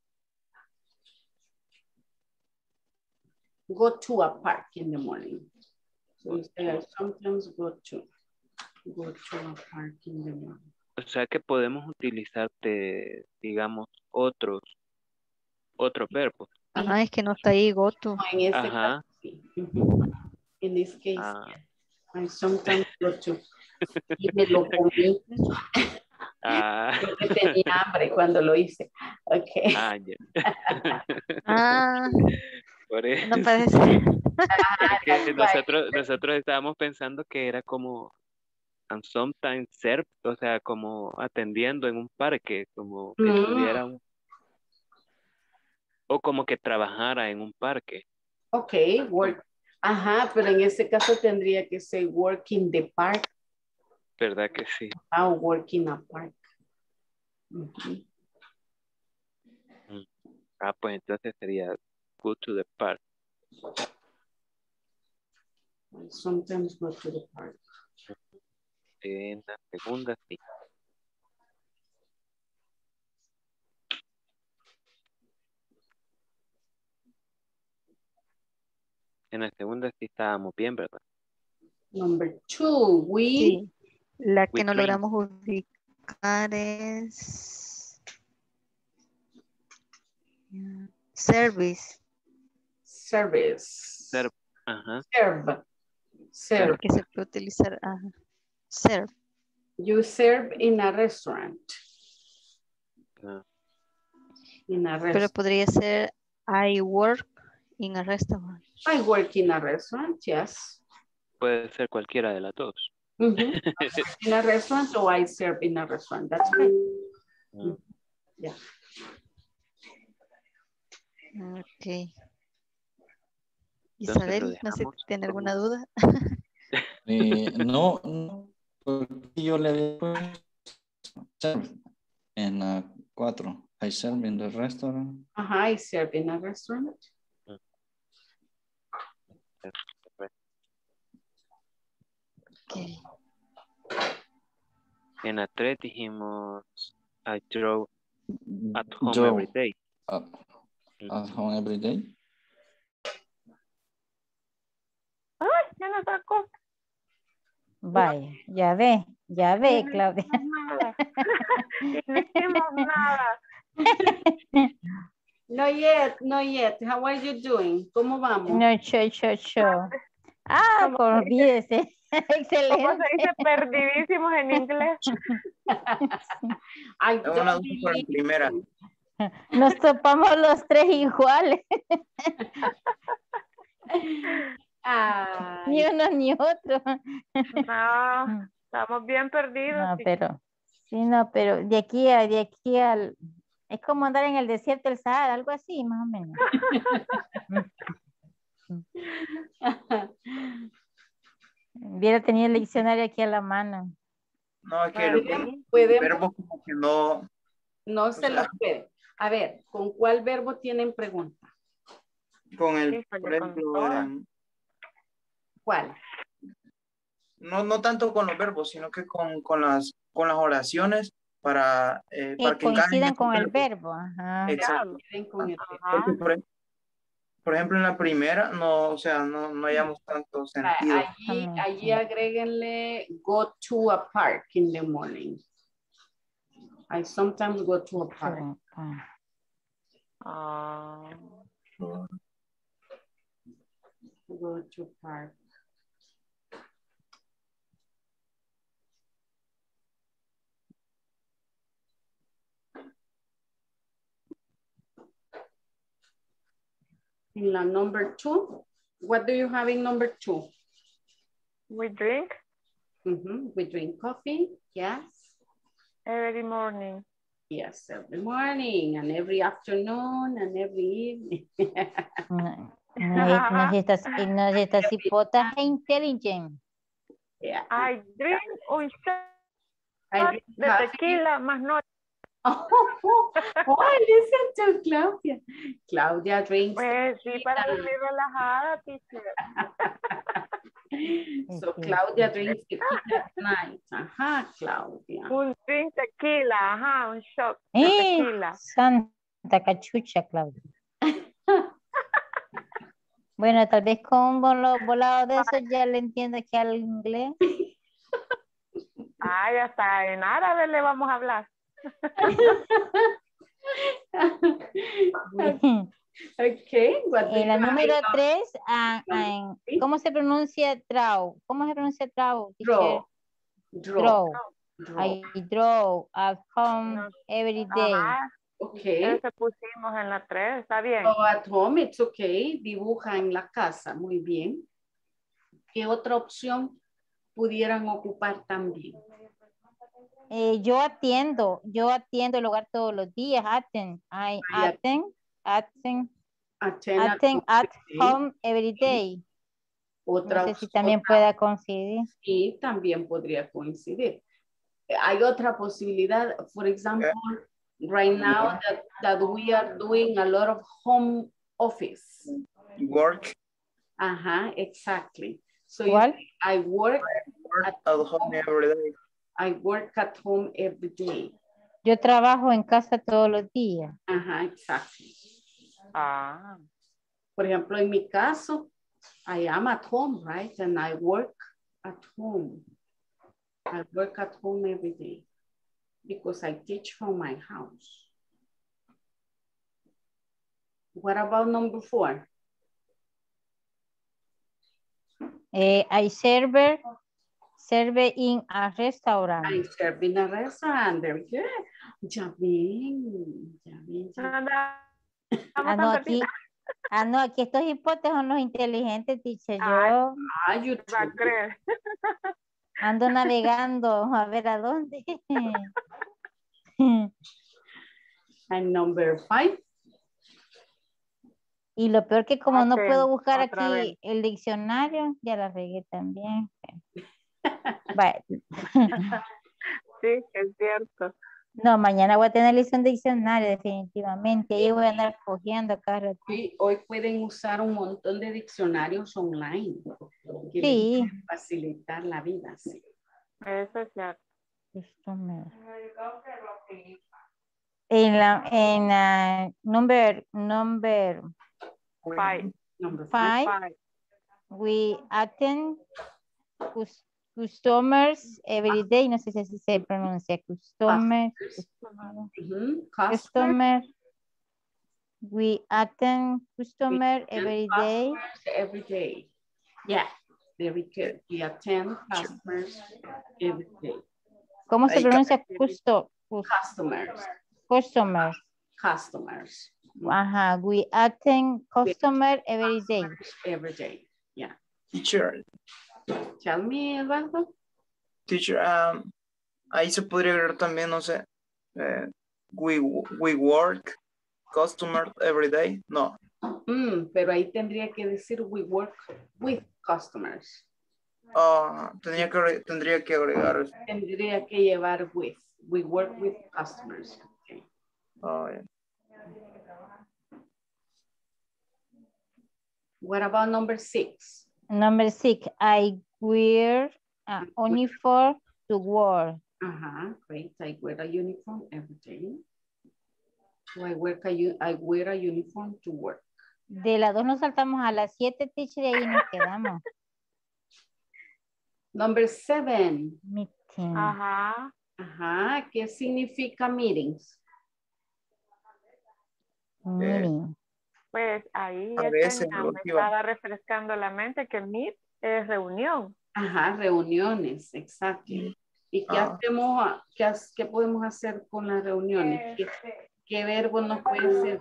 Go to a park in the morning. So you say I sometimes go to. Go to a park in the morning. O sea que podemos utilizar, digamos, otros verbos. Ah, es que no está ahí, go to. No, en ese Ajá. caso, sí. Ujú. In this case, Ah. I sometimes go to. Y me lo comí. Ah. Porque tenía hambre cuando lo hice. Okay. Ah, ya. Ah, Por eso. no parece. Es que nosotros estábamos pensando que era como and sometimes serve, o sea, como atendiendo en un parque, como que estuviera o como que trabajara en un parque. Ok, work. Ajá, pero en ese caso tendría que ser work in the park. ¿Verdad que sí? Ah, work in a park. Ujú. Ah, pues entonces sería go to the park. I sometimes go to the park. En la segunda sí. En la segunda sí estábamos bien, ¿verdad? Number 2, we... Sí. La que We no drink. logramos ubicar es service. Service. Ajá. Serve. Serve. Que se puede utilizar. Ajá. Serve. You serve in a restaurant. Ah. In a Pero restaurant. podría ser I work in a restaurant. I work in a restaurant, yes. Puede ser cualquiera de las dos. In a restaurant or I serve in a restaurant. That's right. Yeah. Ok. Entonces Isabel, no sé si tiene alguna duda. No, porque yo le serve en 4. I serve in the restaurant. Ajá, I serve in a restaurant. Okay. En la 3 dijimos I drove at home Drove every day. At home every day. ¡Ay, ya no sacó! Vaya, ya ve, Claudia. Y no hicimos nada. Not yet, not yet. How are you doing? ¿Cómo vamos? No, show. Ah, olvídese. Excelente. ¿Cómo se dice perdidísimos en inglés? I Es una duda por la primera. Nos topamos los tres iguales. Ni uno ni otro. No, estamos bien perdidos. No, pero de aquí al es como andar en el desierto del Sahara, algo así, más o menos. Hubiera tenido el diccionario aquí a la mano. No, es que el verbo como que no... No se lo puede. A ver, ¿con cuál verbo tienen pregunta? Con el, por ejemplo... ¿Cuál? No tanto con los verbos, sino que con las oraciones para Que que coincidan encajen con el verbo. Ajá. Exacto. Ajá. Por ejemplo, en la primera, no, o sea, no hayamos tanto sentido. Allí agréguenle go to a park in the morning. I sometimes go to a park. Go to park. In la number 2, what do you have in number 2? We drink. We drink coffee, yes. Every morning. Yes, every morning and every afternoon and every evening. Nos está cipotas e intelligent. Yeah. I drink un shot de tequila más no. Oh, listen to Claudia. Claudia drinks. Pues sí, para dormir relajada, teacher. So Claudia drinks tequila at night. Ajá, Claudia. Un drink tequila, ajá, un shot de tequila. Santa cachucha, Claudia. Bueno, tal vez con un volado de eso ya le entiendo aquí al inglés. Ay, hasta en árabe le vamos a hablar. Okay. What do En la you número have? 3, ¿cómo se pronuncia draw? ¿Cómo se pronuncia draw, teacher? Draw. I draw at home every day. Ajá. Okay. Ese pusimos en la 3, está bien. So at home, it's okay. Dibuja en la casa, muy bien. ¿Qué otra opción pudieran ocupar también? Yo atiendo el hogar todos los días. Attend at home every day. Otra no sé si también pueda coincidir. Sí, también podría coincidir. Hay otra posibilidad, for example, right now that we are doing a lot of home office. Work. Exactly. So ¿Cuál? I work at home every day. I work at home every day. Yo trabajo en casa todos los días. Exacto. Por ejemplo, en mi caso, I am at home, right? And I work at home. I work at home every day because I teach from my house. What about number 4? I serve in a restaurant. I serve in a restaurant. Very good. Ya bien. Aquí estos hipotes son los inteligentes, teacher. Yo ando navegando a ver a dónde. And number 5. Y lo peor que como no puedo buscar aquí el diccionario, ya la regué también. Vale. Sí, es cierto. No, mañana voy a tener listo un diccionario definitivamente. Ahí voy a andar cogiendo cada rato. Sí, hoy pueden usar un montón de diccionarios online. Que sí. les facilitar la vida, sí. Eso es cierto. En la number 5. Number 5. We attend customers every day. No sé si así se pronuncia. Customers. We attend customer every day. Every day. Yeah, very good. We attend customers every day. ¿Cómo se pronuncia Customers. Customers. Ajá. We attend customer every day. Every day. Yeah. Teacher. Tell me, Eduardo. Teacher, ahí se podría agregar también, no sé, we work customer every day. No. Pero ahí tendría que decir we work with customers. Tendría que agregar. Tendría que llevar with. We work with customers. Okay. Yeah. What about number 6? Number 6, I wear a uniform to work. Great. I wear a uniform every day. So I wear a uniform to work. De las 2 nos saltamos a las 7, teacher, y ahí nos quedamos. Number 7. Meeting. ¿Qué significa meetings? Meeting. Pues ahí me estaba refrescando la mente que meet es reunión. Reuniones, exacto. ¿Y qué hacemos? ¿Qué podemos hacer con las reuniones? ¿Qué verbo nos puede ser?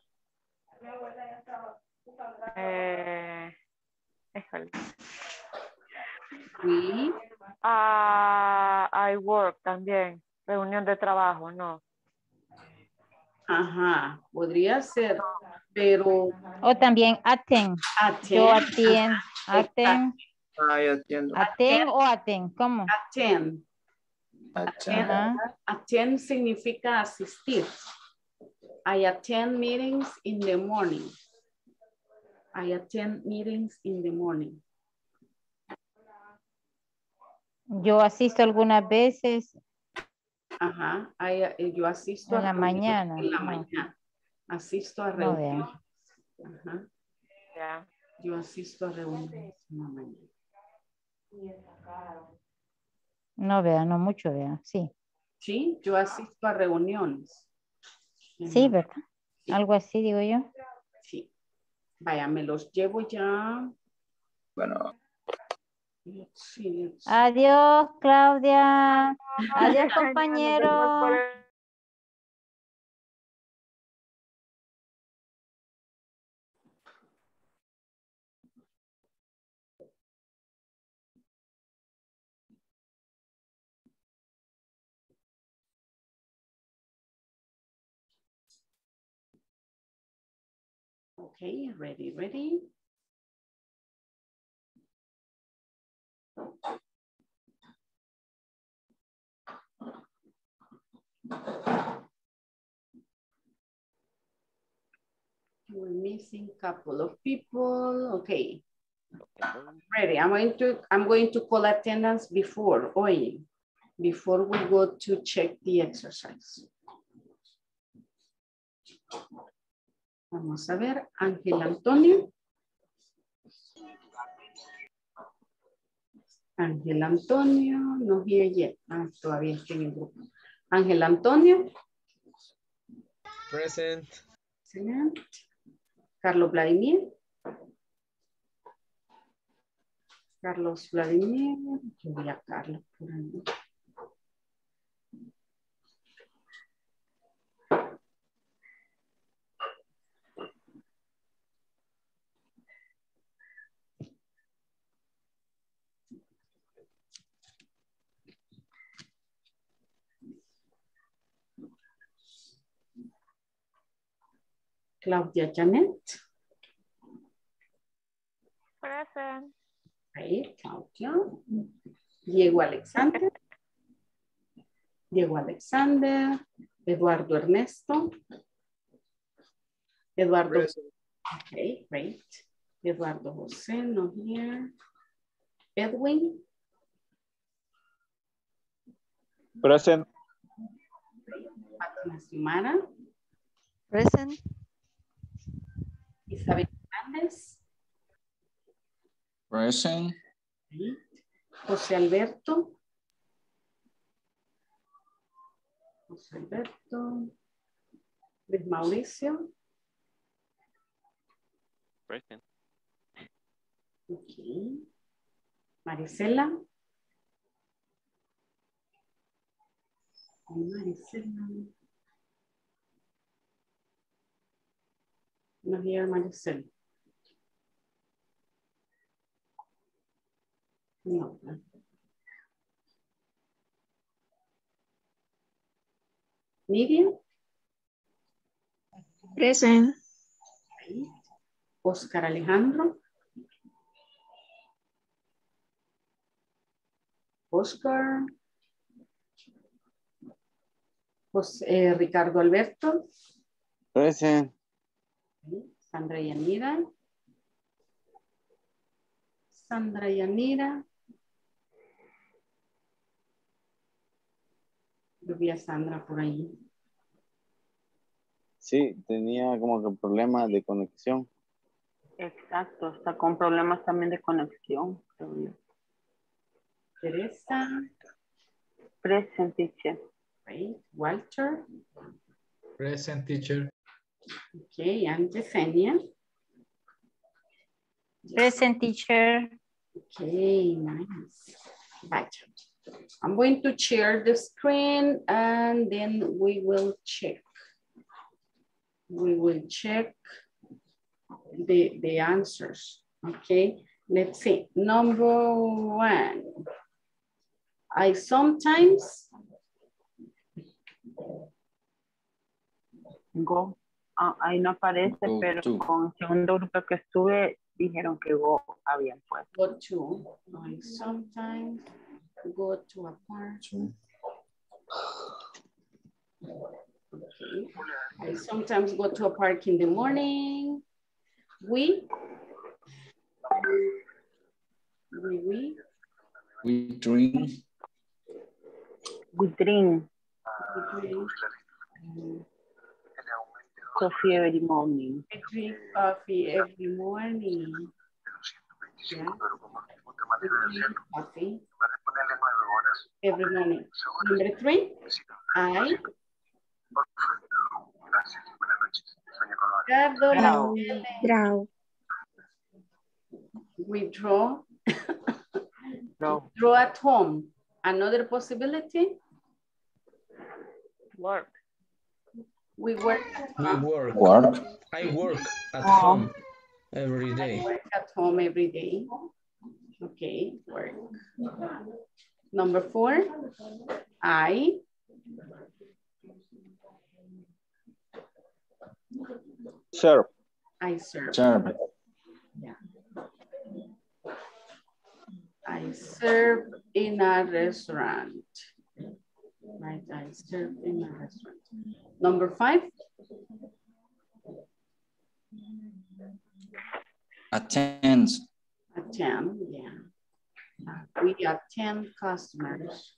I work también. Reunión de trabajo, ¿no? Podría ser, pero... O también attend. Yo atiendo. Attend. Yo atiendo. Attend o attend, ¿cómo? Attend. Attend significa asistir. I attend meetings in the morning. I attend meetings in the morning. Yo asisto algunas veces. Yo asisto en la mañana. En la mañana. Asisto a reuniones. Yo asisto a reuniones en la mañana. No vea, no mucho vea, sí. Sí, yo asisto a reuniones. Sí, ¿verdad? Algo así digo yo. Sí. Vaya, me los llevo ya. Bueno. Sí. Adiós, Claudia. Adiós, compañero. Okay, ready. We're missing a couple of people. Okay. Ready. I'm going to call attendance before we go to check the exercise. Vamos a ver, Ángel Antonio. Ángel Antonio, no here yet. Todavía estoy en el grupo. Ángel Antonio. Present. Excelente. Carlos Vladimir. Carlos Vladimir. Yo voy a Carlos por ahí. Claudia Janet. Present. Ahí, Claudia. Diego Alexander. Diego Alexander. Eduardo Ernesto. Eduardo. Present. Okay, great. Eduardo José, no here. Edwin. Present. Fátima Xiomara. Present. Isabel Hernández. Present. José Alberto. José Alberto. Luis Mauricio. Present. Okay. Marisela. Marisela. No here, Marisela. No. Nidia. Present. Oscar Alejandro. Oscar. José, Ricardo Alberto. Present. Sandra Yanira. Sandra Yanira. Yo vi a Sandra por ahí. Sí, tenía como que problemas de conexión. Exacto, está con problemas también de conexión. Teresa. Present, teacher. Right. Walter. Present, teacher. Okay, and Yesenia. Present, teacher. Okay, nice. Right. I'm going to share the screen and then we will check. We will check the answers. Okay, let's see. Number one. I sometimes Go. Ahí no aparece, Go pero to. con el segundo grupo que estuve dijeron que Go habían puesto. go to. I sometimes go to a park. Okay. I sometimes go to a park in the morning. We drink. We drink coffee every morning. I drink coffee every morning. 25, pero como no tengo otra manera de hacerlo, coffee en vez de ponerle 9 horas, every morning. Number 3, I gracias, buenas noches. Sueño con los Draw. withdraw. No. Draw at home. Another possibility. Work. We work. We work. Work. I work at home every I day. work at home every day. Okay, work. Number 4, I Serve. I serve. Serve. Yeah. I serve in a restaurant. Right, I serve in a restaurant. Number 5. Attend. Attend, yeah. We attend customers.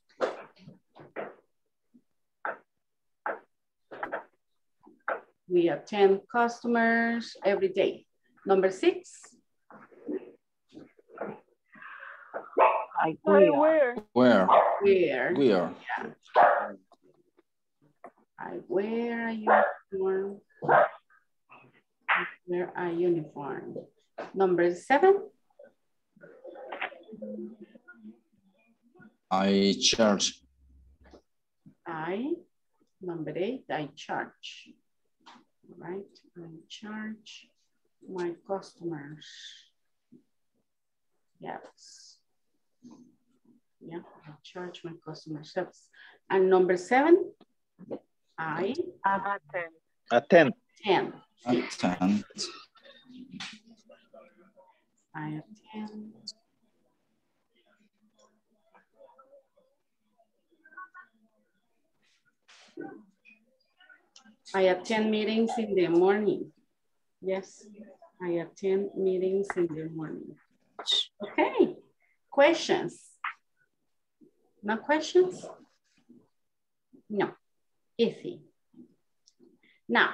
We attend customers every day. Number 6. I wear. Where? Where? Where? Yeah. I wear a uniform. I wear a uniform. Number 7. I charge. Number 8, I charge. All right, I charge my customers. Yes. Yeah, I charge my customer service. And number 7, I Attend. attend. Attend. I attend. I attend meetings in the morning. Yes, I attend meetings in the morning. Okay, questions? No questions? No, easy. Now,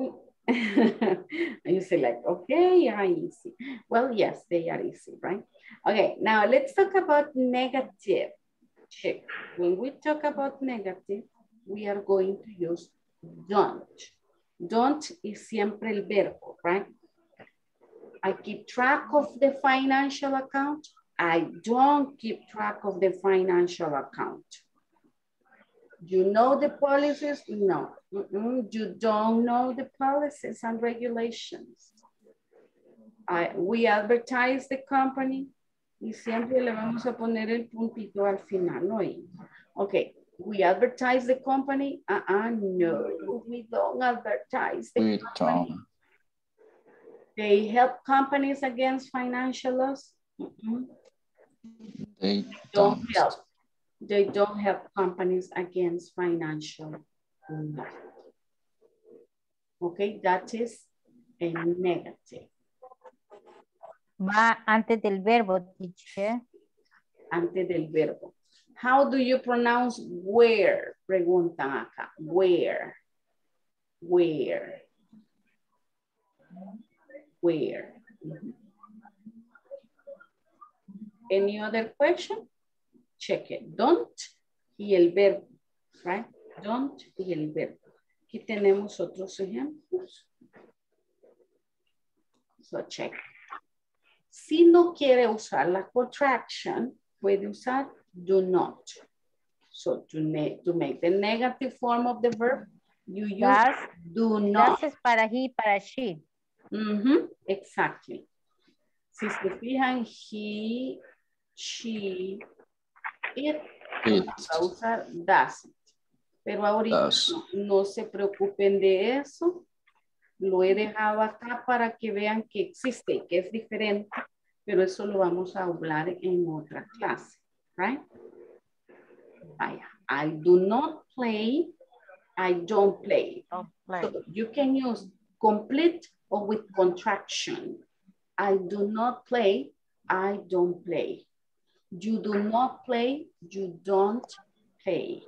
you say like, okay, yeah, easy. Well, yes, they are easy, right? Okay, now let's talk about negative. Check. When we talk about negative, we are going to use don't. Don't is siempre el verbo, right? I keep track of the financial account. I don't keep track of the financial account. You know the policies? No. You don't know the policies and regulations. We advertise the company y siempre le vamos a poner el puntito al final, ¿no? Okay, we advertise the company? No, we don't advertise the company. Don't. They help companies against financial loss? They don't help. They don't help companies against financial loss. Okay, that is a negative. Va antes del verbo, teacher. Antes del verbo. How do you pronounce where? Preguntan acá. Where? Where? Where? Any other question? Check it. Don't y el verbo, right? Don't y el verbo. Aquí tenemos otros ejemplos. So check. Si no quiere usar la contraction, puede usar do not. So to make the negative form of the verb, you use do not. Das es para he, para she. Exactly. Si se fijan, he, she, it. Vamos a usar doesn't. Pero ahorita no se preocupen de eso. Lo he dejado acá para que vean que existe, que es diferente, pero eso lo vamos a hablar en otra clase, right? Vaya, I do not play, I don't play. So you can use complete or with contraction. I do not play, I don't play. You do not play, you don't play.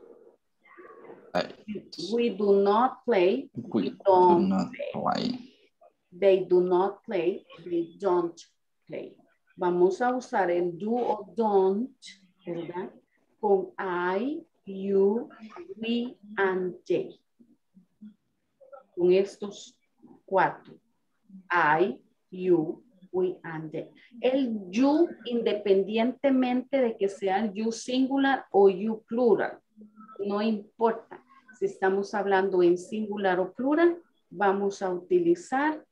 We do not play, we don't play. They do not play, they don't play. Vamos a usar el do o don't, ¿verdad? Con I, you, we, and they. Con estos 4. I, you, we, and they. El you, independientemente de que sea el you singular o you plural, no importa. Si estamos hablando en singular o plural, vamos a utilizar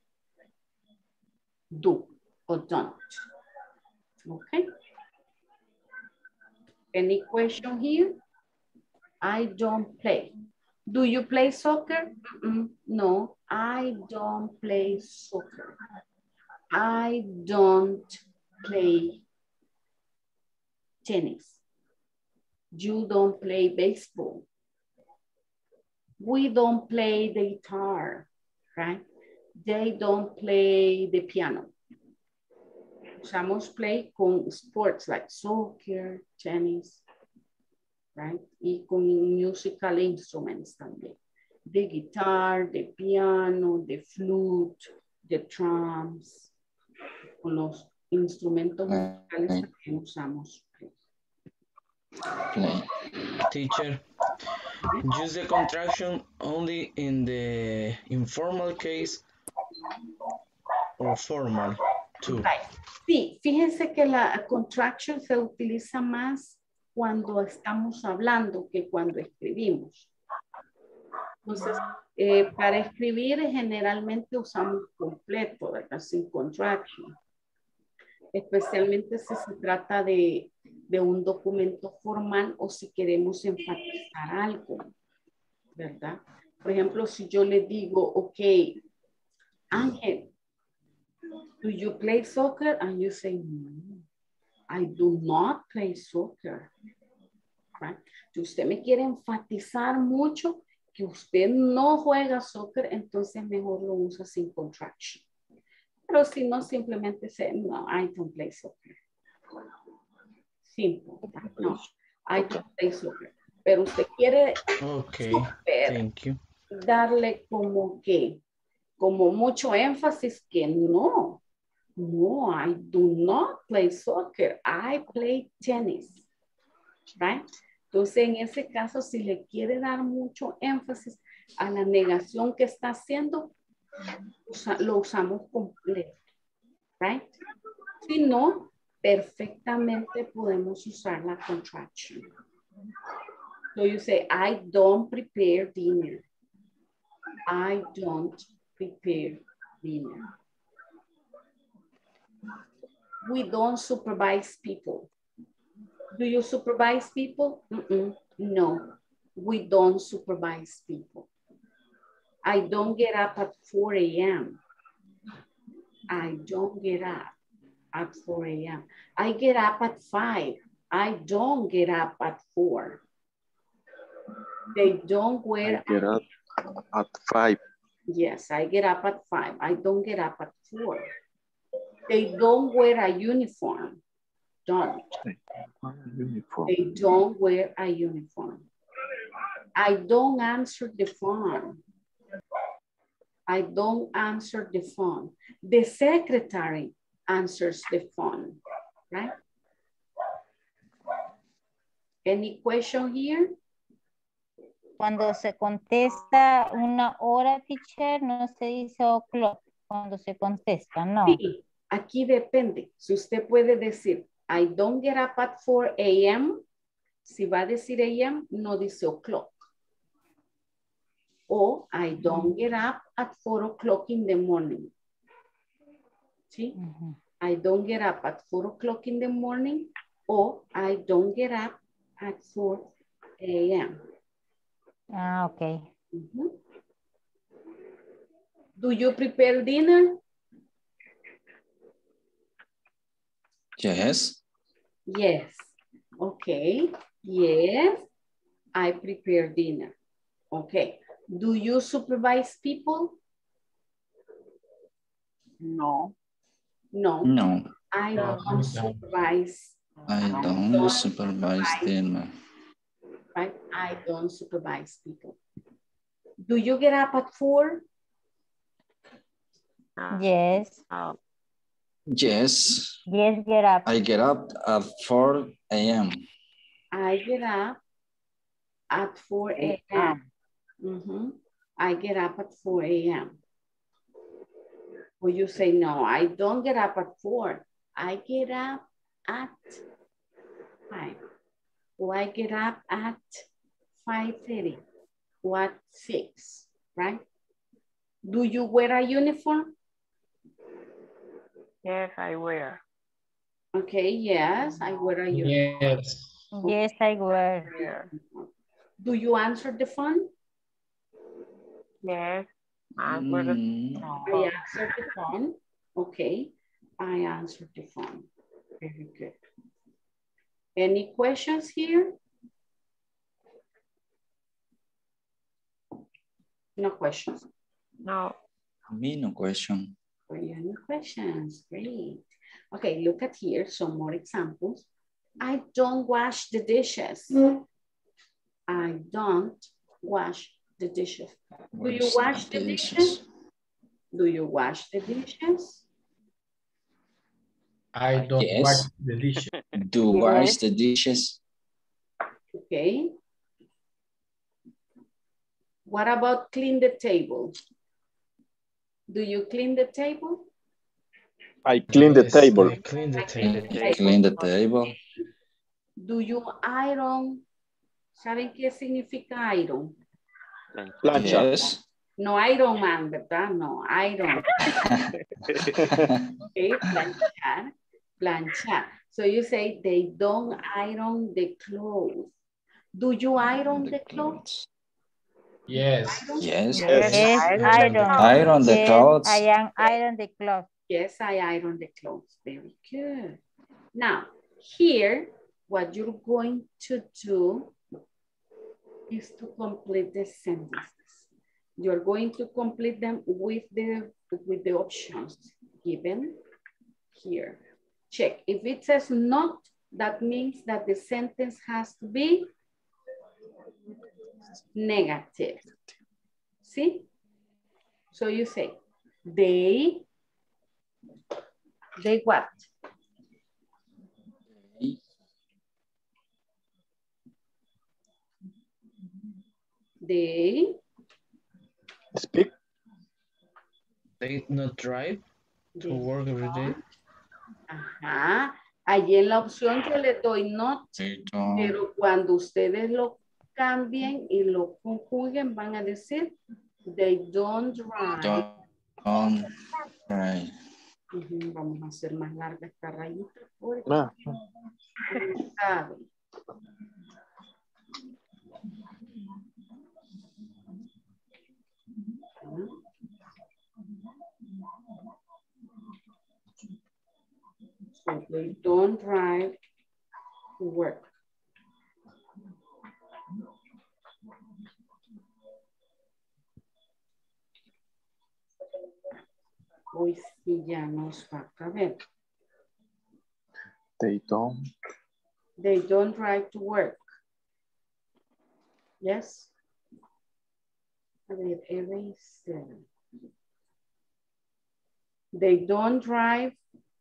do o don't. Okay. Any question here? I don't play. Do you play soccer? No, I don't play soccer. I don't play tennis. You don't play baseball. We don't play the guitar, right? They don't play the piano. Usamos play con sports like soccer, tennis, right? Y con musical instruments también. The guitar, the piano, the flute, the drums. Con los instrumentos musicales también usamos play. Teacher, use the contraction only in the informal case or formal too. Sí, fíjense que la contraction se utiliza más cuando estamos hablando que cuando escribimos. Entonces, para escribir generalmente usamos completo, ¿verdad? Sin contraction. Especialmente si se trata de un documento formal o si queremos enfatizar algo, ¿verdad? Por ejemplo, si yo le digo, ok, Ángel, do you play soccer? And you say, no, I do not play soccer. Right? Si usted me quiere enfatizar mucho que usted no juega soccer, entonces mejor lo usa sin contraction. Pero si no, simplemente dice, no, I don't play soccer. Simple. No, I don't play soccer. Pero usted quiere darle como que, como mucho énfasis que no. No, I do not play soccer. I play tennis. Right? Entonces, en ese caso, si le quiere dar mucho énfasis a la negación que está haciendo, lo usamos completo. Right? Si no, perfectamente podemos usar la contraction. So you say, I don't prepare dinner. I don't prepare dinner. We don't supervise people. Do you supervise people? No, we don't supervise people. I don't get up at 4 a.m. I don't get up at 4 a.m. I get up at 5. I don't get up at 4. They don't wear... I get up at 5. Yes, I get up at 5. I don't get up at 4. They don't wear a uniform. Don't. They don't wear a uniform. I don't answer the phone. I don't answer the phone. The secretary answers the phone, right? Any question here? Cuando se contesta una hora, teacher, no se dice o'clock. Cuando se contesta, no. Sí, aquí depende. Si usted puede decir, I don't get up at 4 a.m. Si va a decir a.m., no dice o'clock. O I don't get up at 4 o'clock in the morning. ¿Sí? I don't get up at 4 o'clock in the morning. O I don't get up at 4 a.m. Ah, okay. Do you prepare dinner? Yes. Yes. Okay. Yes, I prepare dinner. Okay. Do you supervise people? No. No. No. I don't supervise. I don't supervise dinner. Right? I don't supervise people. Do you get up at 4? Yes. Yes. Yes, get up. I get up at 4 a.m. I get up at 4 a.m. I get up at 4 a.m. Or you say, no, I don't get up at 4. I get up at 5. Or I get up at 5:30. Or at 6, right? Do you wear a uniform? Yes, I wear. Okay, yes, I wear a uniform. Yes. Yes, I wear. Do you answer the phone? Yes. I answered the phone. Okay, I answered the phone. Very good. Any questions here? No questions. No. Me, no question. Any questions? Great. Okay, look at here, some more examples. I don't wash the dishes. I don't wash the dishes. Do you wash the dishes? Do you wash the dishes? I don't wash the dishes. Do wash the dishes? Okay. What about clean the table? Do you clean the table? I clean the table. I clean the table. I clean the table. Do you iron? ¿Saben qué significa iron? Plancha. Yes. No Iron Man, ¿verdad? No, iron. Okay, planchar, planchar. So you say they don't iron the clothes. Do you iron the clothes? Yes. Yes. Yes, iron. Iron the clothes. I am iron the clothes. Yes, I iron the clothes. Very good. Now, here, what you're going to do is to complete the sentences. You're going to complete them with the options given here. Check. If it says not, that means that the sentence has to be negative. See? So you say, they what? They speak. They not drive to work every day. Ajá. Allí en la opción yo les doy not, pero cuando ustedes lo cambien y lo conjuguen van a decir they don't drive. Don't drive. Vamos a hacer más larga esta rayita. So they don't drive to work. Hoy sí ya nos va a caber. They don't. They don't drive to work. Yes. A ver, erase. They don't drive.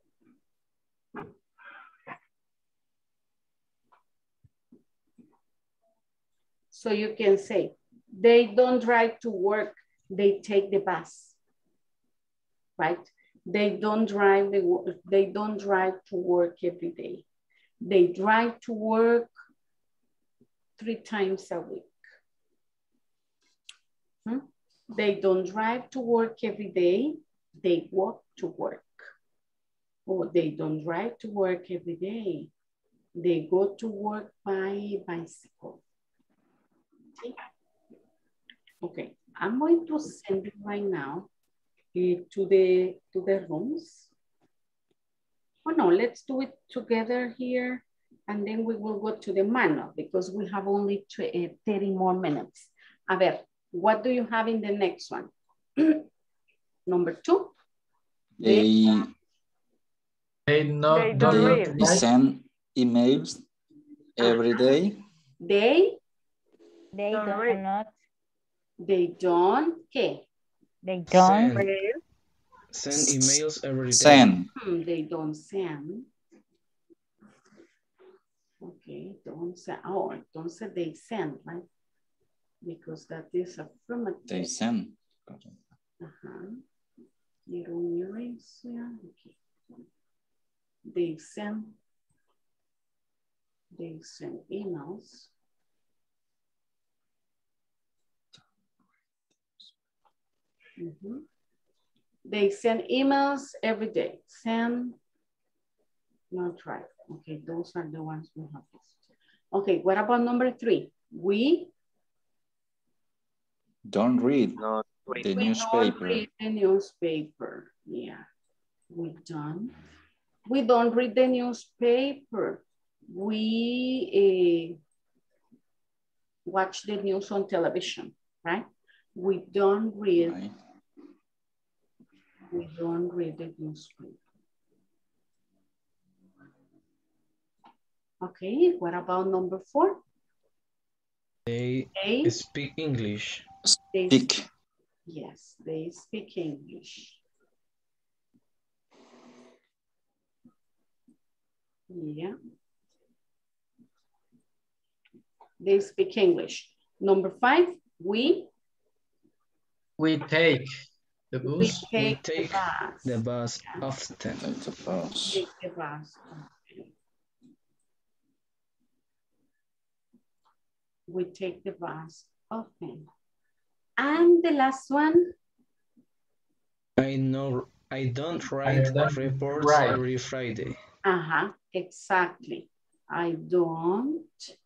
So you can say, they don't drive to work, they take the bus, right? They don't drive to work every day. They drive to work 3 times a week. They don't drive to work every day, they walk to work. Or they don't drive to work every day, they go to work by bicycle. Okay, I'm going to send it right now to the rooms. Oh no, let's do it together here and then we will go to the manual because we have only 30 more minutes. A ver, what do you have in the next one? Number 2. They don't send emails every day. They don't not. They don't, ¿qué? They don't. Send emails every day. Send. They don't send. Okay, don't send. Oh, entonces they send, right? Because that is affirmative. They send. Quiero un eraser. Okay. They send emails. They send emails every day. Send, not right. Okay, those are the ones we have. Okay, what about number 3? We don't read the newspaper. Don't read the newspaper. Yeah, we don't read the newspaper. We watch the news on television, right? We don't read. Right. We don't read the newspaper. Okay, what about number 4? They speak English. Yes, they speak English. Yeah. They speak English. Number 5, we take the bus. We take the bus often. Take the bus. Okay. We take the bus often. And the last one. I don't write reports every Friday. Exactly. I don't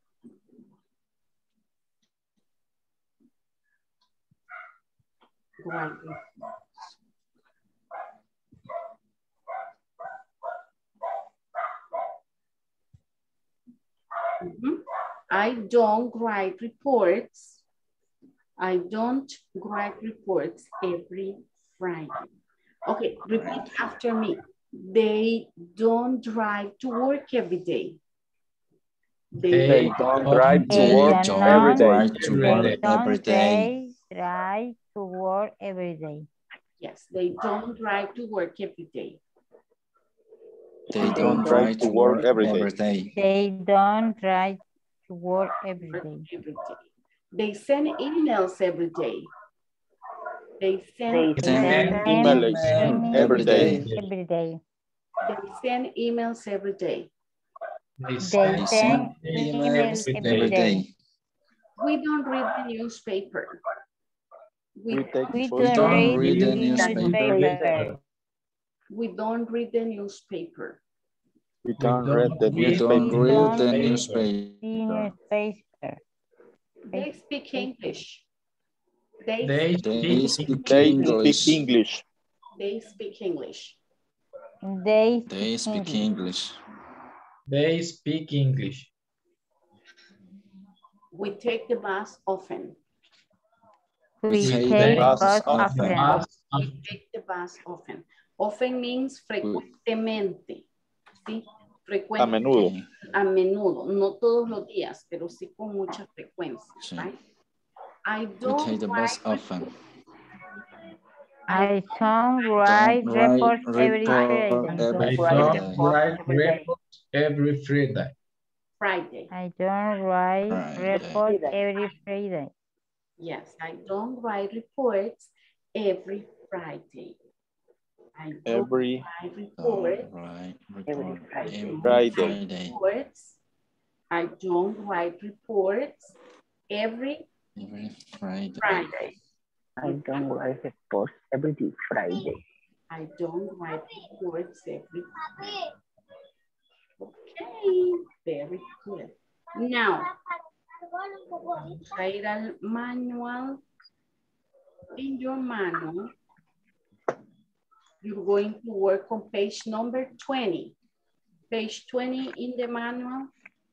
write reports. I don't write reports. I don't write reports every Friday. Okay, repeat after me. They don't drive to work every day. They don't drive to work every day. Drive to work every day. Yes, they don't drive to work every day. They don't drive to work every day. They don't drive to work every day. They send emails every day. They send emails every day. They send emails every day. They send emails every day. We don't read the newspaper. We don't read the newspaper. We don't read the newspaper. We don't read the newspaper. They speak English. They speak English. They speak English. They speak English. They speak English. We take the bus often. We take the bus often. We take the bus often. Often means frecuentemente. ¿Sí? Frecuente. A menudo. A menudo. No todos los días, pero sí con mucha frecuencia. Sí. Right? I don't we take the bus often. I don't write reports every Friday. I don't write reports every Friday. Yes, I don't write reports every Friday. I don't write reports every Friday. I don't write reports every Friday. I don't write reports every Friday. I don't write reports every Friday. Okay, very good. Now, vamos a ir al manual. In your manual, you're going to work on page number 20. Page 20 in the manual.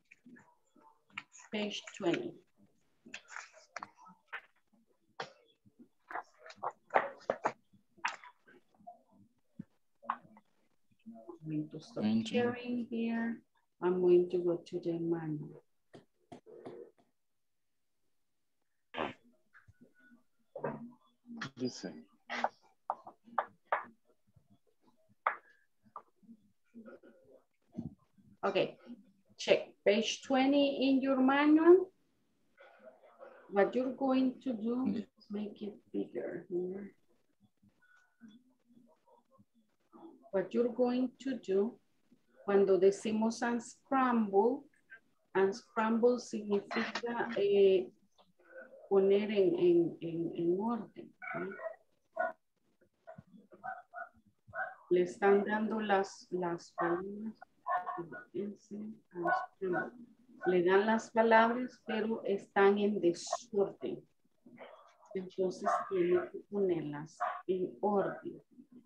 Page 20. I'm going to stop sharing here. I'm going to go to the manual. Dice. Okay, check page 20 in your manual. What you're going to do, let's make it bigger here. What you're going to do, cuando decimos unscramble, unscramble significa poner en orden. ¿Sí? Le están dando las palabras. Le dan las palabras, pero están en desorden. Entonces tiene que ponerlas en orden.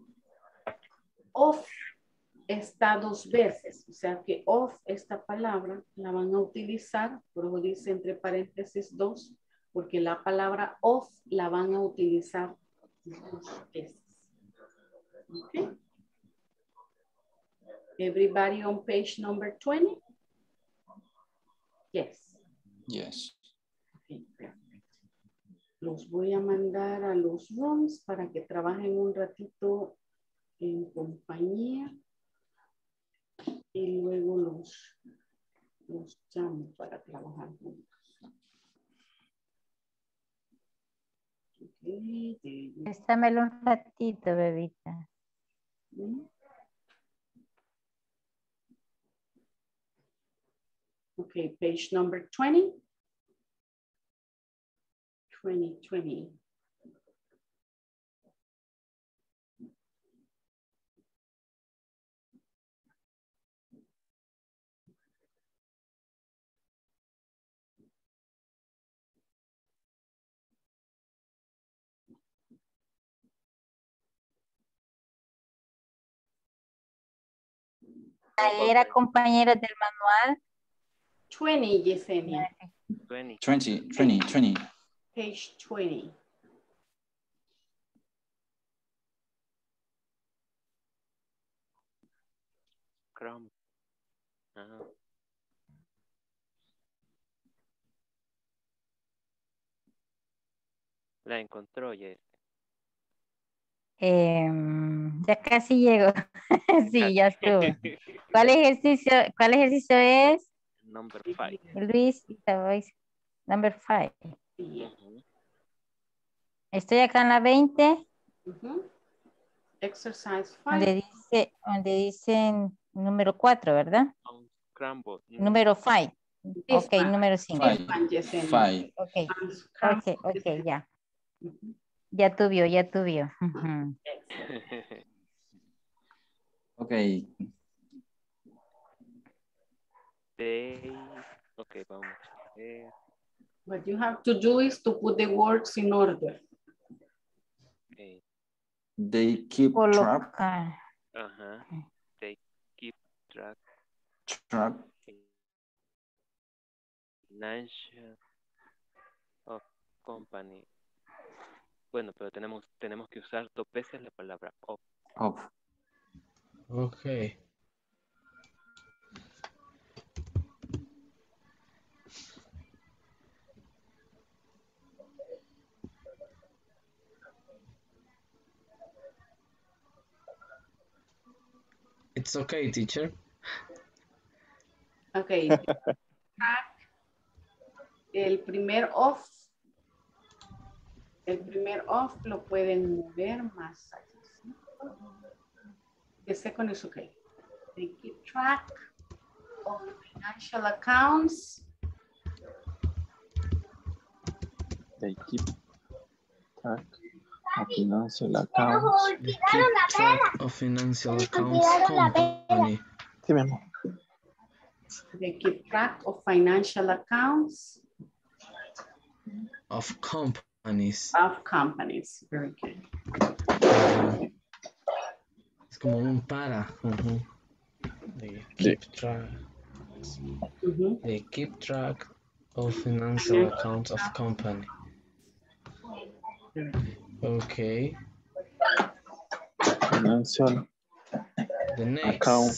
Off está dos veces, o sea que off, esta palabra, la van a utilizar, por eso dice entre paréntesis dos, porque la palabra off la van a utilizar dos veces. Okay. Everybody on page number 20? Yes. Yes. Okay, perfect. Los voy a mandar a los rooms para que trabajen un ratito en compañía y luego los llamo para trabajar juntos. Okay. Préstamelo un ratito, bebita. Okay, page number 20. 2020. Era compañero del manual. 20, Yesenia. 20. Page 20. Chrome. Ajá. La encontró, Jess. Ya casi llego. Sí, ya estuvo. ¿Cuál ejercicio es? Number 5. Luis, number 5. Estoy acá en la 20. Exercise 5. Donde dicen número 4, ¿verdad? Unscramble. Número 5. Ok, número 5. Ok, ya. Ya tuvió. Ok. Ok, vamos a ver. What you have to do is to put the words in order. Okay. They keep track. They keep track. Financial of company. Bueno, pero tenemos que usar dos veces la palabra of. Okay. It's okay, teacher. Okay. El primer off lo pueden mover más allá. The second is okay. They keep track of financial accounts. They keep track of financial accounts. They keep track of financial accounts company. Sí, mi amor. They keep track of financial accounts. Of companies. Of companies. Very good. Es como un para. They keep track. They keep track of financial accounts of company. Okay. Financial. The next. Account.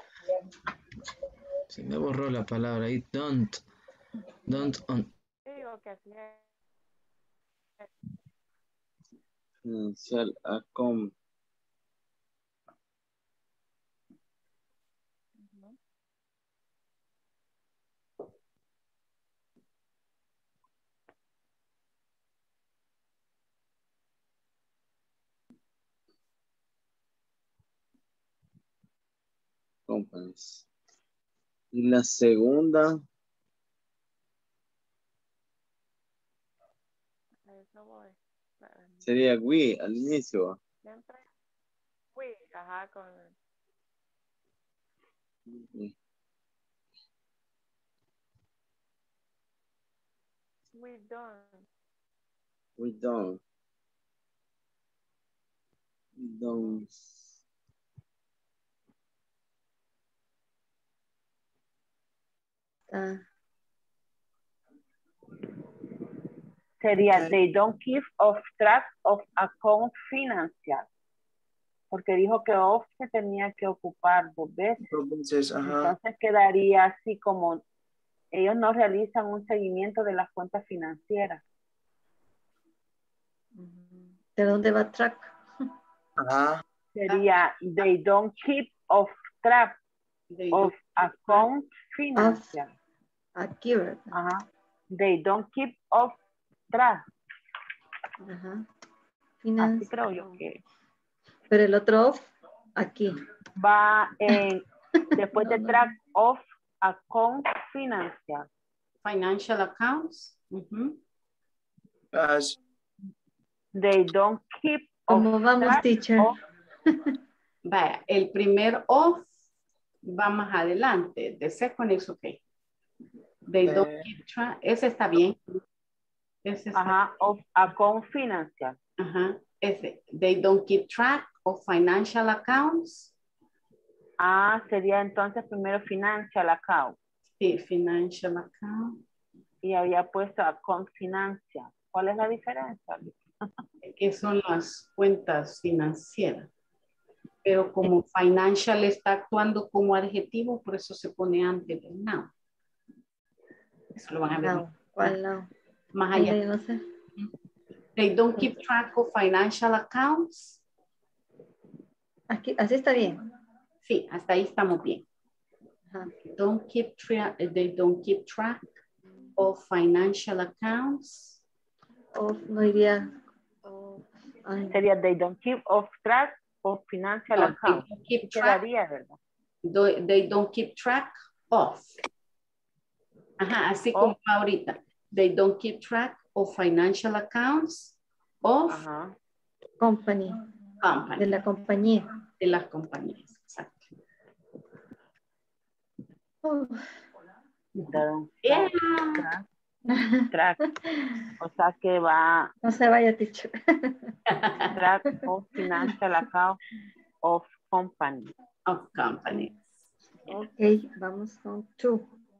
Se me borró la palabra ahí. Don't on. Financial account. companies. Y la segunda, sería we al inicio. Siempre we, ajá, con... We don't. We don't. We don't. Sería they don't keep of track of account financial. Porque dijo que of se tenía que ocupar 2 veces. Entonces, ajá. Entonces quedaría así como ellos no realizan un seguimiento de las cuentas financieras. ¿De dónde va track? Ajá. Sería they don't keep of track of account financial. Accurate. Ajá. They don't keep of track. Ajá. Así creo yo que. Pero el otro off, aquí. Va en, después de track of account financial. Financial accounts. They don't keep. ¿Cómo vamos, teacher? Vaya, el primer off va más adelante. The second is okay. They don't keep track. Ese está bien. Ese está Ajá, of account financial. Ajá, ese. They don't keep track of financial accounts. Ah, sería entonces primero financial account. Sí, financial account. Y había puesto account financial. ¿Cuál es la diferencia? Que son las cuentas financieras. Pero como financial está actuando como adjetivo, por eso se pone antes del noun. Eso lo van a ver. No, ¿cuál no? Más allá. No sé. They don't keep track of financial accounts. Aquí, así está bien. Sí, hasta ahí estamos bien. They don't keep track of financial accounts. No iría. Sería they don't keep of track of financial accounts. They don't keep track. ¿Verdad? They don't keep track of. Ajá, así como ahorita. They don't keep track of financial accounts of company. De la compañía. De las compañías, exacto. Yeah. Track. O sea que va. No se vaya, teacher. Track of financial account of company. Of companies. Ok, vamos con 2.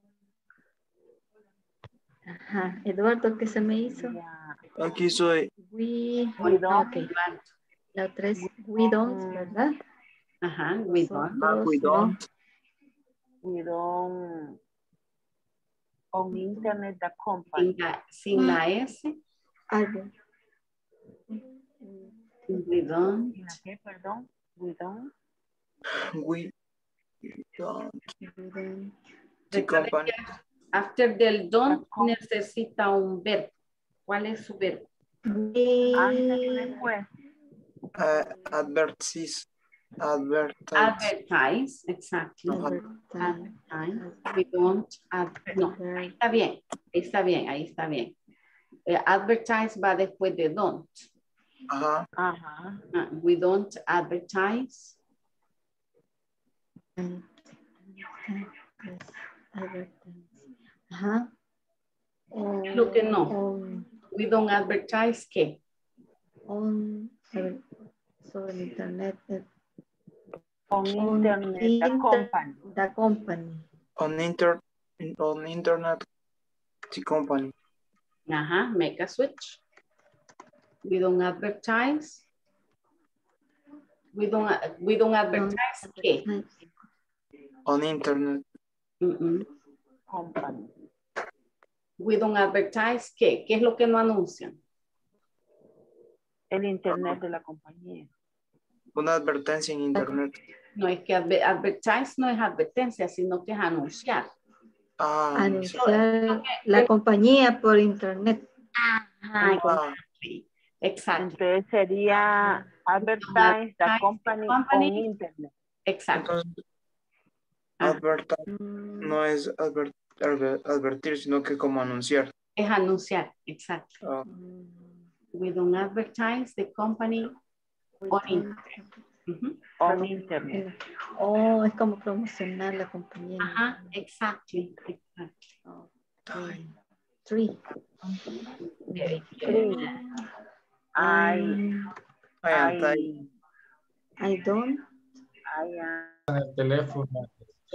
Ajá, Eduardo, ¿qué se me hizo? Aquí soy. We don't. Okay. La 3, we don't, ¿verdad? Ajá, we don't. We don't. We don't. On internet the company. Sin la S. Algo. We don't. ¿Qué, perdón? We don't. We don't. The company. After del don't necesita un verbo. ¿Cuál es su verbo? Advertise. Advertise, exactly. Advertise. We don't. No, ahí está bien. Ahí está bien. Advertise va después de don't. Ajá. We don't advertise. Ajá. Lo que no. We don't advertise, ¿qué? Sobre el internet. On internet, the company. On internet, the company. Ajá, make a switch. We don't advertise. We don't advertise, ¿qué? On internet. Company. We don't advertise, ¿qué? ¿Qué es lo que no anuncian? El internet de la compañía. Una advertencia en internet. No, es que advertise no es advertencia, sino que es anunciar. Anunciar la compañía por internet. Exacto. Entonces sería advertise the company on internet. Exacto. No es advertir, sino que como anunciar. Es anunciar, exacto. We don't advertise the company on internet. On internet. Oh, es como promocionar la compañía. Ajá, exactly. Okay. 3. I don't. En el teléfono.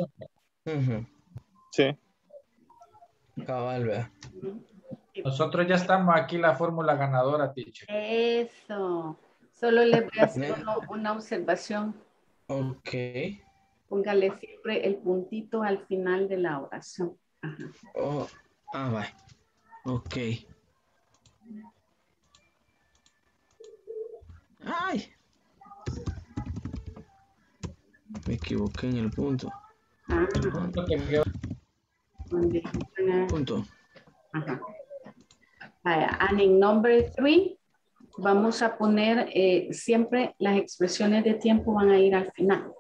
Sí. Cabal, vea. Nosotros ya estamos aquí la fórmula ganadora, teacher. Eso. Solo le voy a hacer una observación. Ok. Póngale siempre el puntito al final de la oración. Ajá. Oh, va. Ok. ¡Ay! Me equivoqué en el punto. Punto. Ajá. And in number 3, vamos a poner siempre las expresiones de tiempo van a ir al final.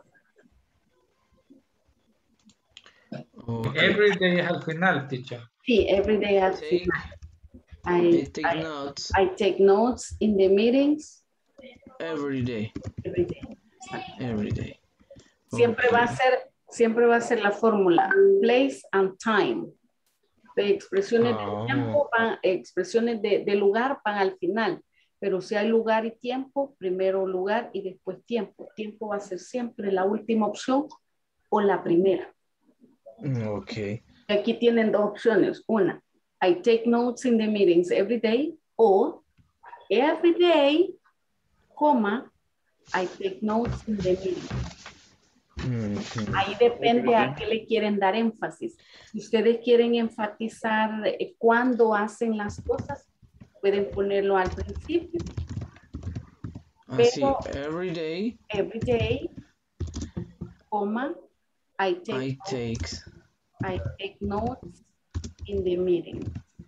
Okay. Every day es al final, teacher. Sí, every day al final. I take notes in the meetings. Every day. Every day. Every day. Siempre va a ser la fórmula place and time. De expresiones de tiempo expresiones de lugar van al final. Pero si hay lugar y tiempo, primero lugar y después tiempo. Tiempo va a ser siempre la última opción o la primera. Ok. Aquí tienen dos opciones. Una, I take notes in the meetings every day, o every day, coma, I take notes in the meetings. Ahí depende a qué le quieren dar énfasis. Si ustedes quieren enfatizar cuándo hacen las cosas, pueden ponerlo al principio. Pero, every day, coma, I take notes in the meeting.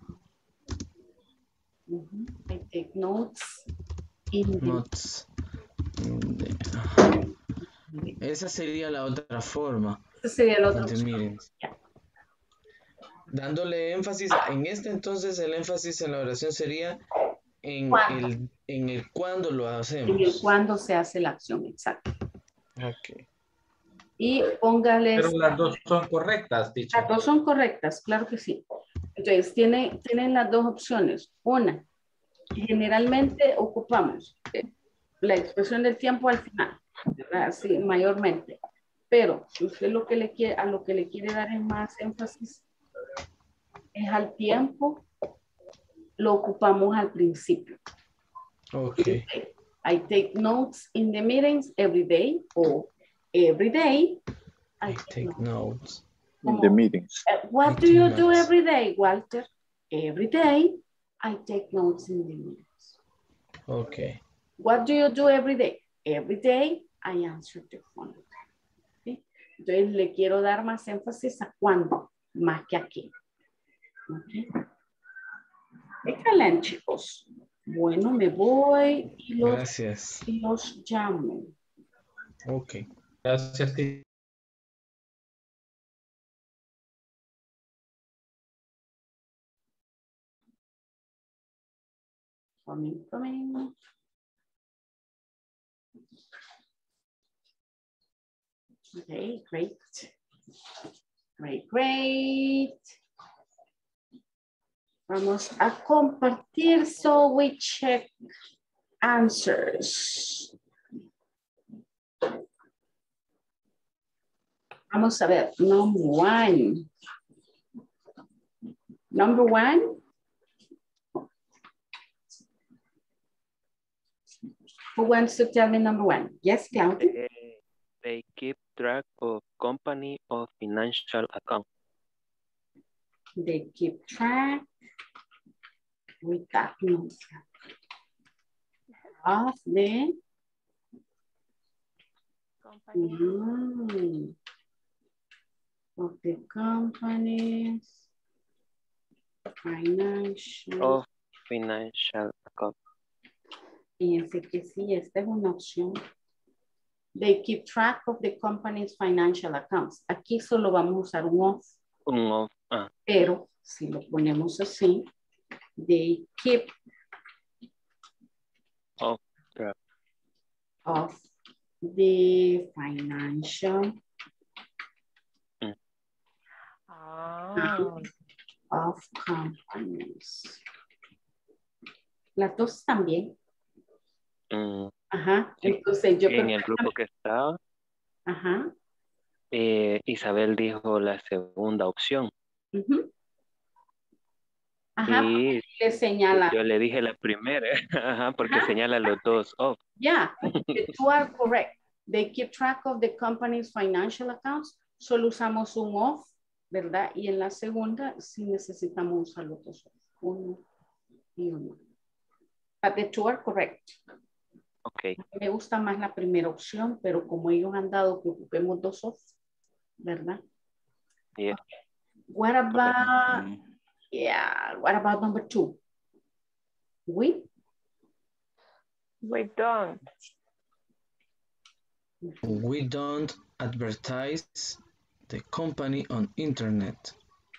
I take notes in the meeting. Esa sería la otra forma. Esa sería la otra opción. Dándole énfasis, en este entonces el énfasis en la oración sería en el cuándo lo hacemos. En el cuándo se hace la acción, exacto. Ok. Y póngales... Pero las dos son correctas, teacher. Las dos son correctas, claro que sí. Entonces, tienen las dos opciones. Una, generalmente ocupamos la expresión del tiempo al final, ¿verdad? Sí, mayormente. Pero si usted a lo que le quiere dar más énfasis es al tiempo, lo ocupamos al principio. Ok. I take notes in the meetings every day, o every day I take notes in the meetings. What do you do every day, Walter? Every day I take notes in the meetings. Okay. What do you do every day? Every day I answer the phone. ¿Sí? Entonces le quiero dar más énfasis a cuándo, más que aquí. Okay. Excelente, chicos. Bueno, me voy y los llamo. Ok. Gracias, teacher. Coming. Okay, great. Vamos a compartir, so we check answers. Vamos a ver, number one. Who wants to tell me number one? Yes, Claudia. They keep track of company or financial account. They keep track with that of the of the companies financial account. Fíjense que sí, esta es una opción. They keep track of the company's financial accounts. Aquí solo vamos a usar un of. Un of. Ah. Pero si lo ponemos así, they keep track of the financial of companies. Las dos también. Ajá. Sí, entonces yo en el grupo que estaba, ajá. Isabel dijo la segunda opción. Ajá, y le señala. Yo le dije la primera, ajá, porque señala los dos of. Yeah, the two are correct. They keep track of the company's financial accounts. Solo usamos un of, ¿verdad? Y en la segunda sí necesitamos usar los dos of. Uno y uno. But the two are correct. Okay. Me gusta más la primera opción, pero como ellos han dado que ocupemos dos of, ¿verdad? Yeah. What about, what about number 2? We don't. We don't advertise the company on internet.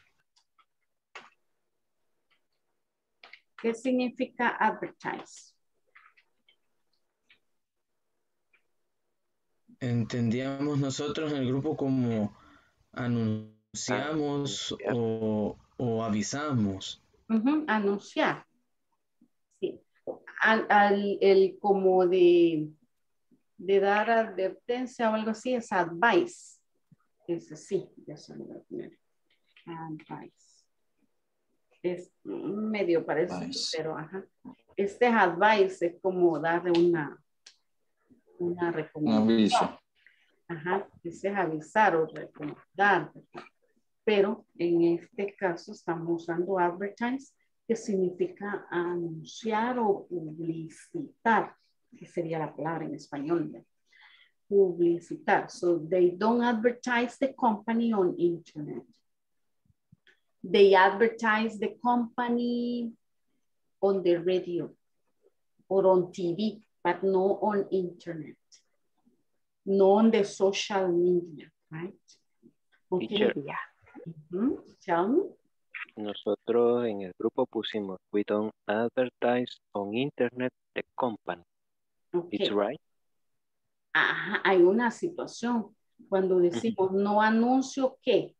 ¿Qué significa advertise? Entendíamos nosotros en el grupo como anunciamos o avisamos. Anunciar. Sí. El como de dar advertencia o algo así es advice. Ese sí, ya se lo voy a poner. Advice. Es medio parecido, pero ajá. Este advice es como darle una recomendación. Aviso. Ajá, ese es avisar o recomendar. Pero en este caso estamos usando advertise, que significa anunciar o publicitar, que sería la palabra en español, ¿no? Publicitar. So they don't advertise the company on internet. They advertise the company on the radio or on TV, but no on internet. No on the social media, right? Okay. Teacher. Tell me. Nosotros en el grupo pusimos we don't advertise on internet the company. Okay. It's right. Ajá, hay una situación cuando decimos no anuncio qué.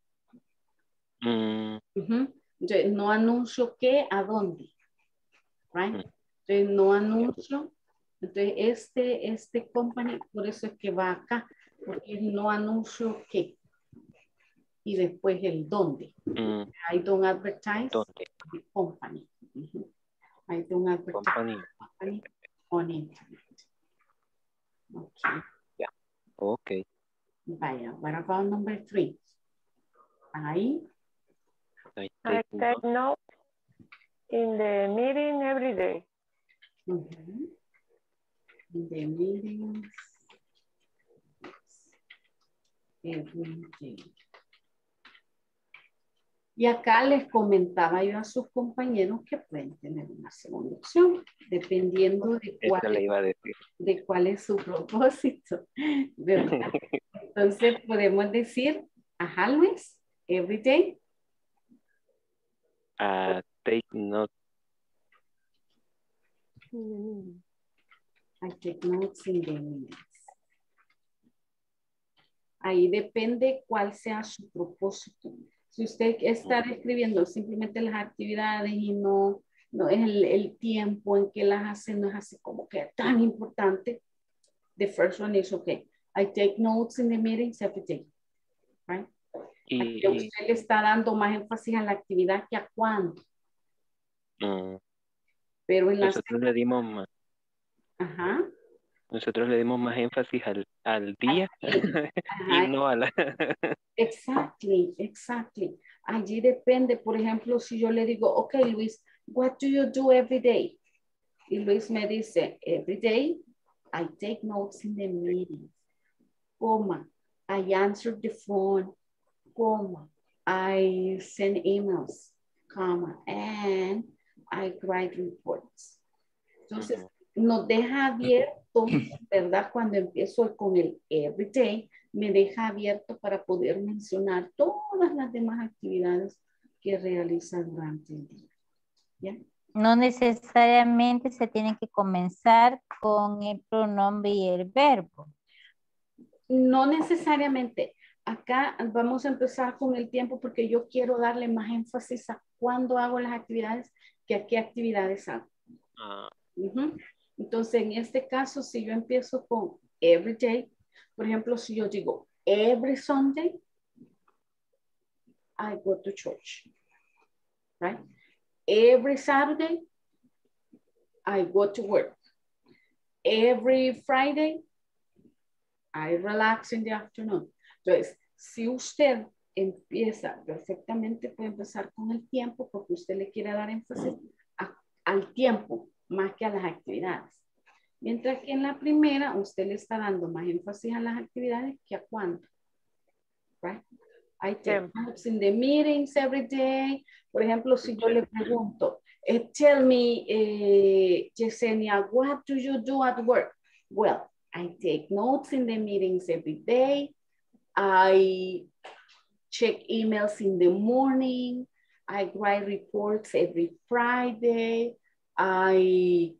Entonces, no anuncio qué a dónde. Right? Entonces, no anuncio. Entonces, este company, por eso es que va acá, porque no anuncio qué. Y después el dónde. I don't advertise the company. I don't advertise company on internet. Okay. Yeah. Okay. Vaya, what about number 3? I take note in the meeting every day. In the meetings every day. Y acá les comentaba yo a sus compañeros que pueden tener una segunda opción, dependiendo de cuál es su propósito, ¿verdad? Entonces podemos decir, ajá Luis, every day. Take note. I take notes in the meetings. Ahí depende cuál sea su propósito. Si usted está escribiendo simplemente las actividades y no es el tiempo en que las hace, no es así como que tan importante, the first one is okay. I take notes in the meetings every day. Right? Y usted le está dando más énfasis a la actividad que a cuándo. Pero en nosotros le dimos más. Ajá. Nosotros le dimos más énfasis al día y no a la... Exactly. Allí depende, por ejemplo, si yo le digo, ok, Luis, what do you do every day? Y Luis me dice, every day, I take notes in the meeting, coma, I answer the phone, coma, I send emails, comma, and I write reports. Entonces, nos deja esto, ¿verdad? Cuando empiezo con el everyday, me deja abierto para poder mencionar todas las demás actividades que realiza durante el día. ¿Ya? No necesariamente se tiene que comenzar con el pronombre y el verbo. No necesariamente. Acá vamos a empezar con el tiempo porque yo quiero darle más énfasis a cuándo hago las actividades que a qué actividades hago. Entonces, en este caso, si yo empiezo con every day, por ejemplo, si yo digo every Sunday, I go to church, right? Every Saturday, I go to work. Every Friday, I relax in the afternoon. Entonces, si usted empieza perfectamente, puede empezar con el tiempo porque usted le quiere dar énfasis al tiempo más que a las actividades. Mientras que en la primera, usted le está dando más énfasis a las actividades que a cuándo. Right? I take notes in the meetings every day. Por ejemplo, si yo le pregunto, tell me, Yesenia, what do you do at work? Well, I take notes in the meetings every day. I check emails in the morning. I write reports every Friday. I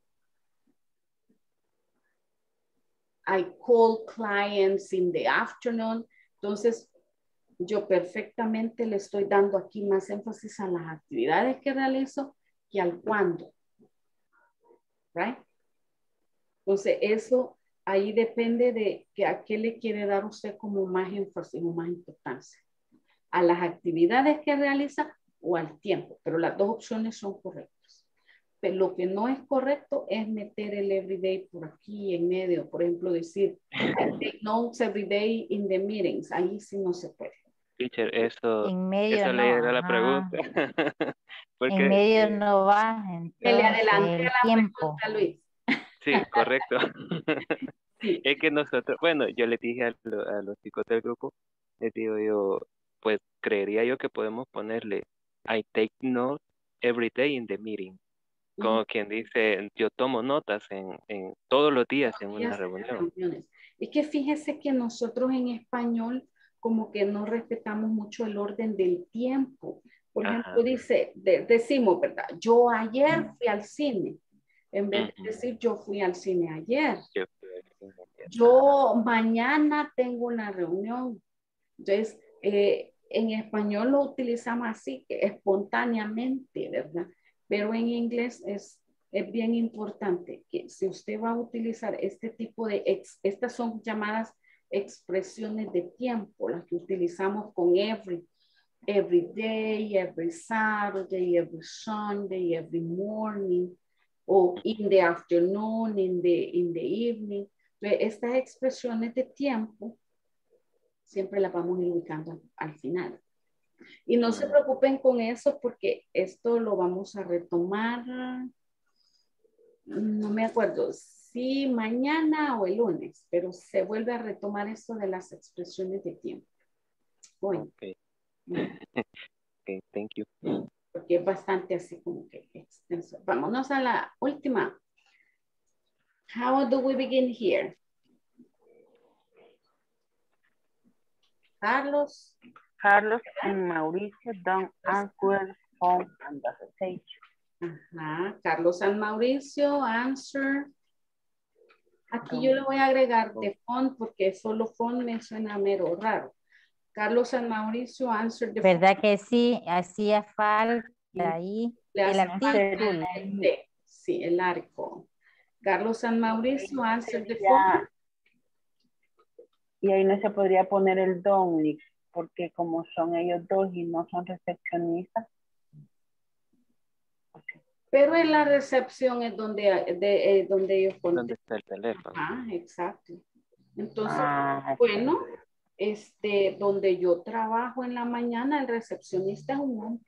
call clients in the afternoon. Entonces, yo perfectamente le estoy dando aquí más énfasis a las actividades que realizo que al cuándo. Right? Entonces, eso ahí depende de que a qué le quiere dar usted como más énfasis o más importancia. A las actividades que realiza o al tiempo. Pero las dos opciones son correctas. Pero lo que no es correcto es meter el everyday por aquí en medio. Por ejemplo, decir, I take notes every day in the meetings. Ahí sí no se puede. Teacher, eso no, le era la pregunta. Porque, en medio no va, entonces, le adelanté el a la tiempo. pregunta, Luis. Sí, correcto. Sí. Es que nosotros, bueno, yo le dije a los chicos del grupo, les digo yo, pues creería yo que podemos ponerle I take notes every day in the meeting. Como quien dice, yo tomo notas en todos los días en una reunión. Es que fíjese que nosotros en español como que no respetamos mucho el orden del tiempo. Por ejemplo, decimos, ¿verdad? Yo ayer fui al cine. En vez de decir yo fui al cine ayer. Yo mañana tengo una reunión. Entonces, en español lo utilizamos así, espontáneamente, ¿verdad? Pero en inglés es bien importante que si usted va a utilizar este tipo de, estas son llamadas expresiones de tiempo, las que utilizamos con every day, every Saturday, every Sunday, every morning, o in the afternoon, in the evening. Entonces, estas expresiones de tiempo siempre las vamos a ir ubicando al final. Y no se preocupen con eso porque esto lo vamos a retomar, no me acuerdo si mañana o el lunes, pero se vuelve a retomar esto de las expresiones de tiempo. Bueno. Okay. Okay, thank you. Porque es bastante así como que extenso. Vámonos a la última. How do we begin here? Carlos and Mauricio don't answer phone on the stage. Ajá. Carlos and Mauricio answer. Aquí yo le voy a agregar de phone porque solo phone me suena mero raro. Carlos and Mauricio answer the phone. ¿Verdad que sí? Hacía falta ahí. El artículo. Sí, el arco. Carlos and Mauricio answer the phone. Y ahí no se podría poner el don, porque como son ellos dos y no son recepcionistas. Pero en la recepción es donde ellos ponen. ¿Dónde está el teléfono? Ah, exacto. Entonces, bueno, donde yo trabajo en la mañana, el recepcionista es un hombre.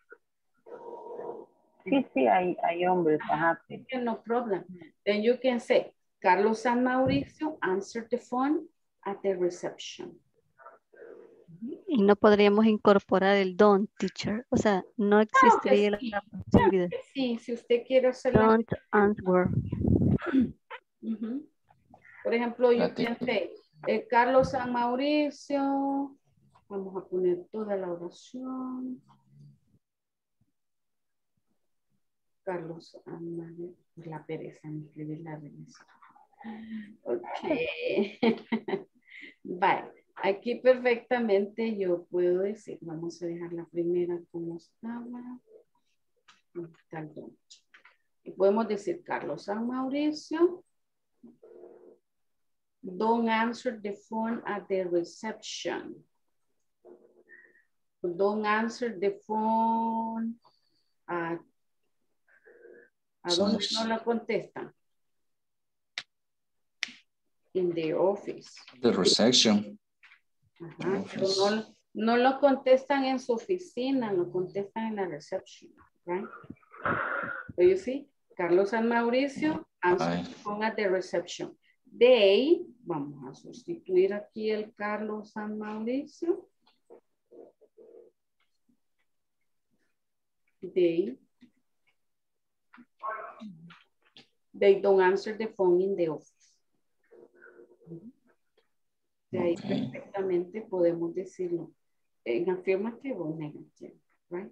Sí, hay hombres. Ajá. No problem. Then you can say, Carlos and Mauricio answer the phone at the reception. Y no podríamos incorporar el don't, teacher. O sea, no existiría la posibilidad. Sí, si usted quiere hacerlo. Don't answer. Por ejemplo, yo pensé, Carlos San Mauricio, vamos a poner toda la oración. Carlos San Mauricio, la pereza en escribir la revista. Ok. Vale, aquí perfectamente yo puedo decir, vamos a dejar la primera como estaba. Y podemos decir, Carlos San Mauricio, don't answer the phone at the reception. Don't answer the phone at... ¿A dónde no la contestan? In the office. The reception. Ajá, pero no lo contestan en su oficina, lo contestan en la reception, right? So you see, Carlos San Mauricio, answer the phone at the reception. They, vamos a sustituir aquí el Carlos San Mauricio. They don't answer the phone in the office. De ahí perfectamente podemos decirlo en afirmativo o negativo, right?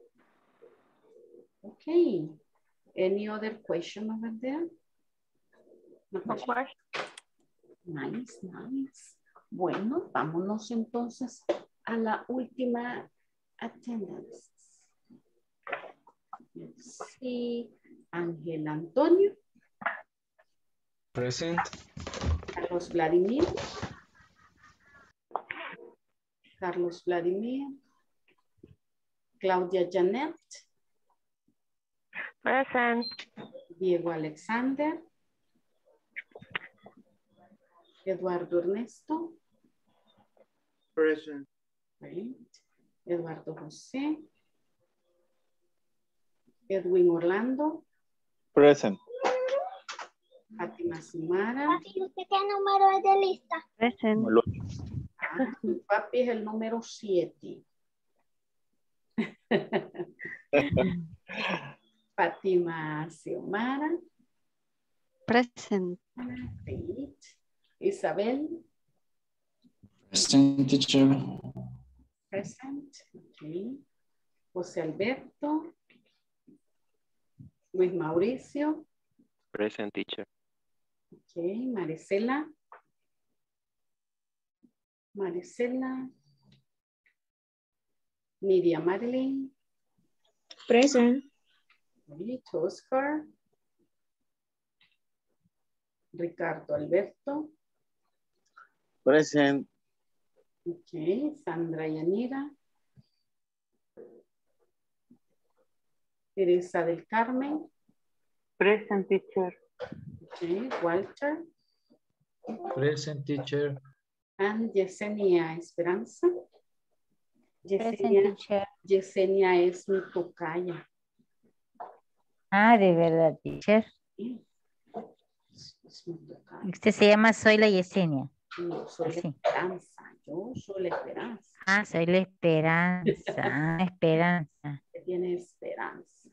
Okay. Any other question over there? No question. Nice, nice. Bueno, vámonos entonces a la última attendance. Let's see. Ángel Antonio. Present. Carlos Vladimir. Carlos Vladimir. Claudia Janet. Present. Diego Alexander. Eduardo Ernesto. Present. Right. Eduardo José. Edwin Orlando. Present. Fátima Simara. ¿Usted qué número es de lista? Present. Mi papi es el número 7. Fátima Xiomara. Present. Isabel. Present, teacher. Present. Okay. José Alberto. Luis Mauricio. Present, teacher. Okay. Maricela. Maricela. Miriam Madeline. Present. Oscar. Ricardo Alberto. Present. Ok, Sandra Yanira. Teresa del Carmen. Present, teacher. Ok, Walter. Present, teacher. And Yesenia Esperanza. Present, teacher. Yesenia es mi tocaya. Ah, de verdad, teacher. Es mi tocaya. Usted se llama Soy la Yesenia. No, soy la Así. Esperanza. Yo soy la Esperanza. Ah, soy la Esperanza. Ah, Esperanza. Tiene esperanza.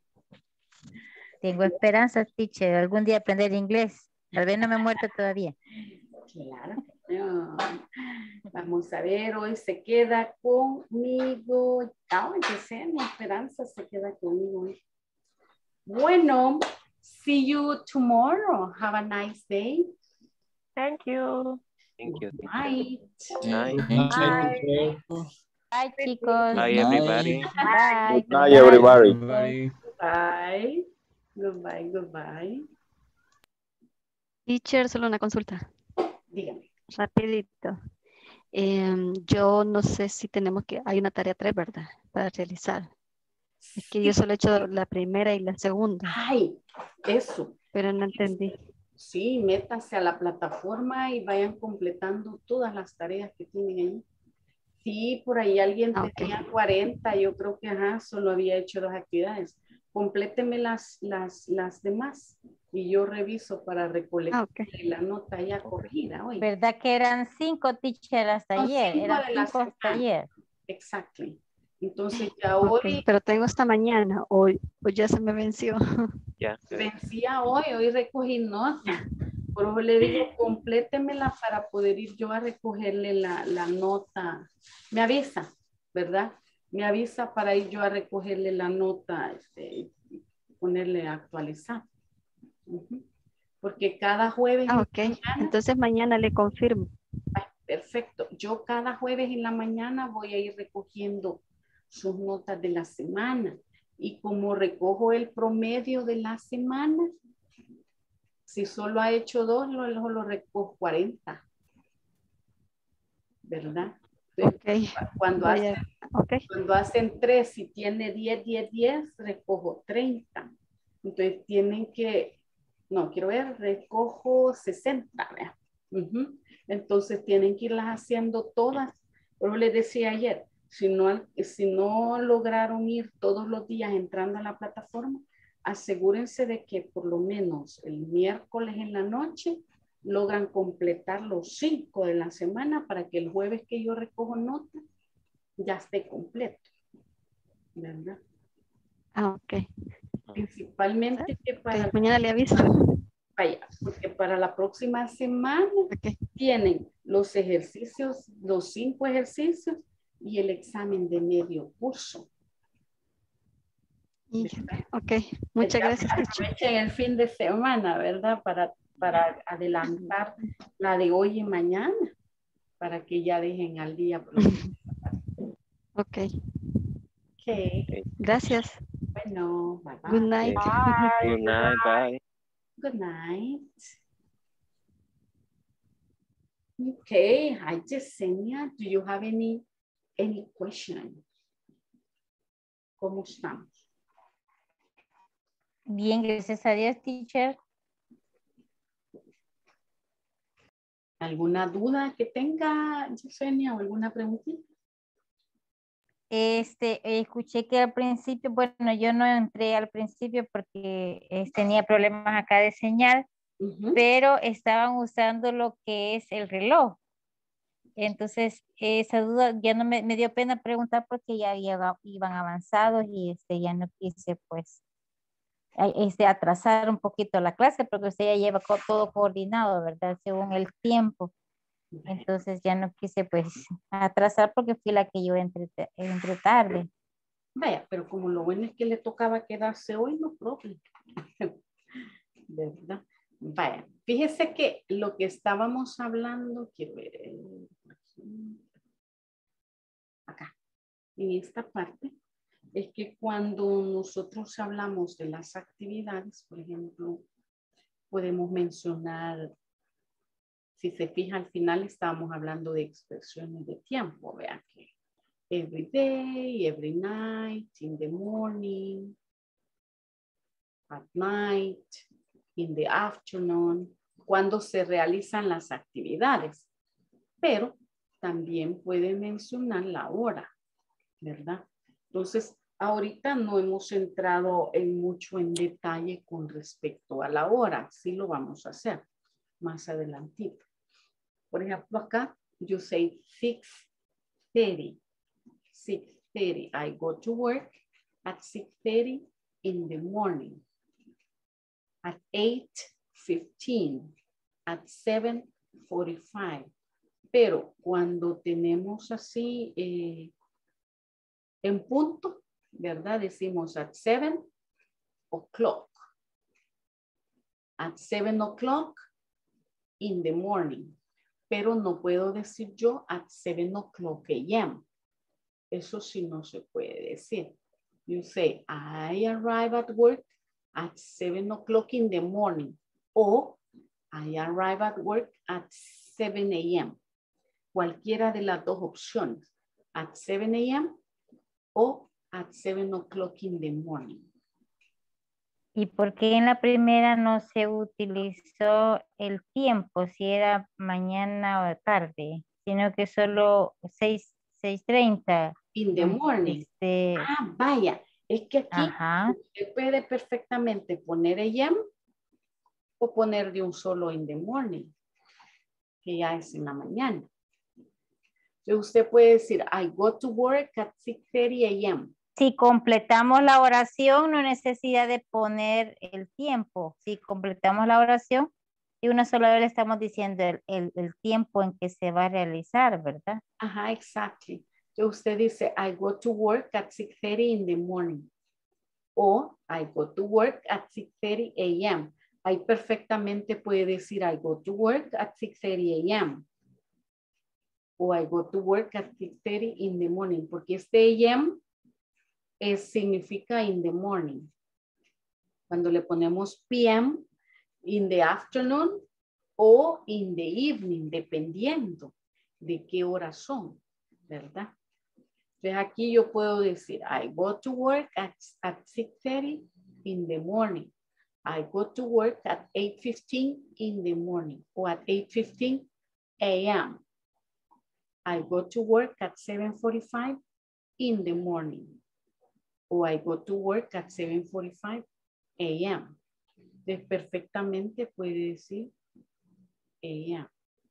Tengo esperanza, teacher. Algún día aprender inglés. Tal vez no me he muerto todavía. Claro. No. Vamos a ver, hoy se queda conmigo. Yesenia Esperanza se queda conmigo. Bueno, see you tomorrow. Have a nice day. Thank you. Thank you. Bye. Bye, chicos. Bye, everybody. Bye. Good night, everybody. Bye. Goodbye, goodbye. Teacher, solo una consulta. Dígame. Rapidito. Yo no sé si tenemos que... Hay una tarea 3, ¿verdad? Para realizar. Es que yo solo he hecho la primera y la segunda. Ay, eso. Pero no entendí. Sí, métase a la plataforma y vayan completando todas las tareas que tienen ahí. Sí, por ahí alguien tenía 40, yo creo que solo había hecho 2 actividades. Compléteme las demás y yo reviso para recolectar la nota ya corregida hoy. ¿Verdad que eran 5, teacher, hasta ayer? Eran 5 hasta ayer. Exacto. Entonces ya hoy... Pero tengo hasta mañana, hoy ya se me venció. Ya. Vencía hoy recogí nota. Por eso le digo, complétemela para poder ir yo a recogerle la nota. Me avisa, ¿verdad? Me avisa para ir yo a recogerle la nota, ponerle a actualizar. Porque cada jueves... Ok, entonces mañana le confirmo. Perfecto. Yo cada jueves en la mañana voy a ir recogiendo sus notas de la semana. Y como recojo el promedio de la semana, si solo ha hecho 2, lo recojo 40. ¿Verdad? Entonces, cuando hacen 3, si tiene 10, 10, 10, recojo 30. Entonces tienen que, no, quiero ver, recojo 60. ¿Verdad? Entonces tienen que irlas haciendo todas. Pero les decía ayer, si no lograron ir todos los días entrando a la plataforma, asegúrense de que por lo menos el miércoles en la noche logran completar los 5 de la semana para que el jueves que yo recojo nota ya esté completo. ¿Verdad? Ok. Principalmente que para... mañana le aviso. Vaya, porque para la próxima semana tienen los ejercicios, los 5 ejercicios y el examen de medio curso. Ok, muchas gracias. Aprovechen el fin de semana, ¿verdad? Para adelantar la de hoy y mañana, para que ya dejen al día. Ok. Okay. Gracias. Bueno, bye bye. Good night. Bye. Good night, bye. Good night. Okay, hi Yesenia. Do you have any question? ¿Cómo estamos? Bien, gracias a Dios, teacher. ¿Alguna duda que tenga, Yesenia, o alguna preguntita? Escuché que al principio, bueno, yo no entré al principio porque tenía problemas acá de señal, pero estaban usando lo que es el reloj. Entonces, esa duda ya no me dio pena preguntar porque ya iban avanzados y ya no quise, pues, atrasar un poquito la clase porque usted ya lleva todo coordinado, ¿verdad? Según el tiempo. Entonces ya no quise, pues, atrasar porque fui la que yo entré tarde. Vaya, pero como lo bueno es que le tocaba quedarse hoy, no problema. ¿Verdad? Vaya, fíjese que lo que estábamos hablando, quiero ver, acá, en esta parte, es que cuando nosotros hablamos de las actividades, por ejemplo, podemos mencionar, si se fija al final estábamos hablando de expresiones de tiempo, vean que every day, every night, in the morning, at night, in the afternoon, cuando se realizan las actividades. Pero también puede mencionar la hora, ¿verdad? Entonces, ahorita no hemos entrado mucho en detalle con respecto a la hora. Sí lo vamos a hacer más adelantito. Por ejemplo, acá, you say 6:30. 6:30. I go to work at 6:30 in the morning. At 8:15. At 7:45. Pero cuando tenemos así en punto, ¿verdad? Decimos at 7 o'clock. At 7 o'clock in the morning. Pero no puedo decir yo at 7 o'clock a.m. Eso sí no se puede decir. You say, I arrive at work at 7 o'clock in the morning. O I arrive at work at 7 a.m. Cualquiera de las dos opciones. At 7 a.m. o at 7 o'clock in the morning. ¿Y por qué en la primera no se utilizó el tiempo, si era mañana o tarde, sino que solo 6:30? In the morning. Vaya, es que aquí usted puede perfectamente poner AM o poner de un solo in the morning, que ya es en la mañana. Entonces usted puede decir, I go to work at 6:30 a.m. Si completamos la oración, no hay necesidad de poner el tiempo. Si completamos la oración, Y una sola vez le estamos diciendo el tiempo en que se va a realizar, ¿verdad? Ajá, exactly. Entonces usted dice, I go to work at 6:30 in the morning. O I go to work at 6:30 a.m. Ahí perfectamente puede decir, I go to work at 6:30 a.m. O I go to work at 6:30 in the morning. Porque este a.m. significa in the morning. Cuando le ponemos p.m., in the afternoon o in the evening, dependiendo de qué horas son, ¿verdad? Entonces aquí yo puedo decir, I go to work at 6:30 in the morning. I go to work at 8:15 in the morning or at 8:15 a.m. I go to work at 7:45 in the morning. Or I go to work at 7:45 a.m. Entonces perfectamente puede decir a.m.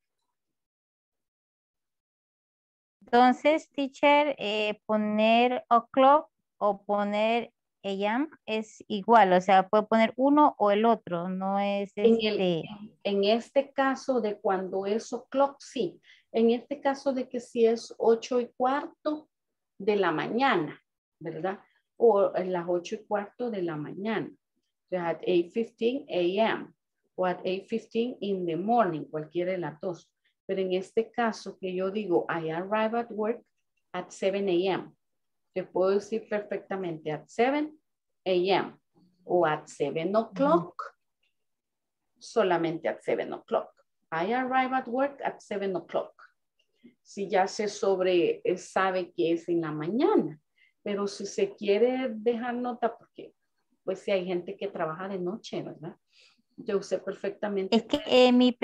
Entonces, teacher, poner o'clock o poner a.m. es igual, o sea, puede poner uno o el otro, no es En este caso de cuando es o'clock, sí. En este caso de que si es 8:15 de la mañana, ¿verdad? O en las 8:15 de la mañana. Entonces, at 8:15 a.m. o at 8:15 in the morning, cualquiera de las dos. Pero en este caso que yo digo, I arrive at work at 7 a.m. Te puedo decir perfectamente at 7 a.m. o at 7 o'clock. Solamente at 7 o'clock. I arrive at work at 7 o'clock. Si ya se sabe que es en la mañana. Pero si se quiere dejar nota, porque pues si hay gente que trabaja de noche, ¿verdad? Yo sé perfectamente. Es que mi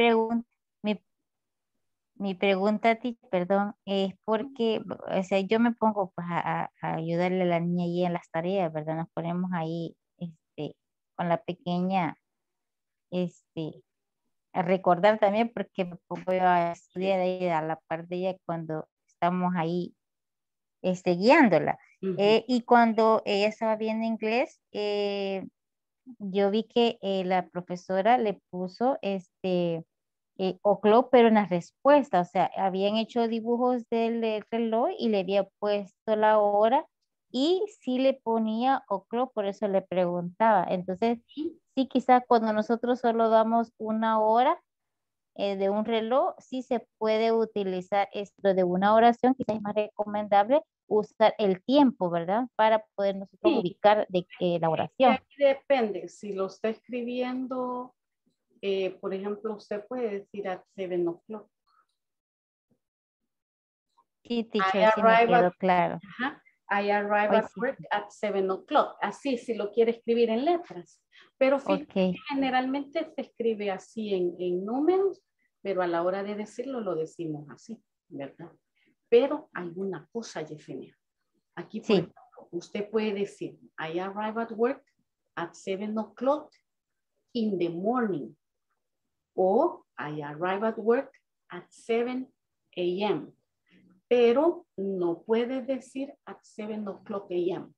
pregunta, perdón, es porque, o sea, yo me pongo pues, a ayudarle a la niña ahí en las tareas, ¿verdad? Nos ponemos ahí con la pequeña, a recordar también porque me pongo yo a estudiar ahí a la par de ella cuando estamos ahí guiándola. Y cuando ella estaba viendo inglés, yo vi que la profesora le puso o'clock, pero en la respuesta, o sea, habían hecho dibujos del reloj y le había puesto la hora y sí le ponía o'clock, por eso le preguntaba. Entonces, sí, quizás cuando nosotros solo damos una hora de un reloj, sí se puede utilizar esto de una oración, quizás es más recomendable usar el tiempo, ¿verdad? Para poder nosotros ubicar la oración. Depende, si lo está escribiendo, por ejemplo, usted puede decir at 7 o'clock. Sí, teacher, sí me quedó claro. I arrive at work at 7 o'clock. Así, si lo quiere escribir en letras. Pero generalmente se escribe así en números, pero a la hora de decirlo lo decimos así, ¿verdad? Pero hay una cosa, Yesenia. Aquí, por ejemplo, usted puede decir, I arrive at work at 7 o'clock in the morning. O I arrive at work at 7 a.m. Pero no puede decir at 7 o'clock a.m.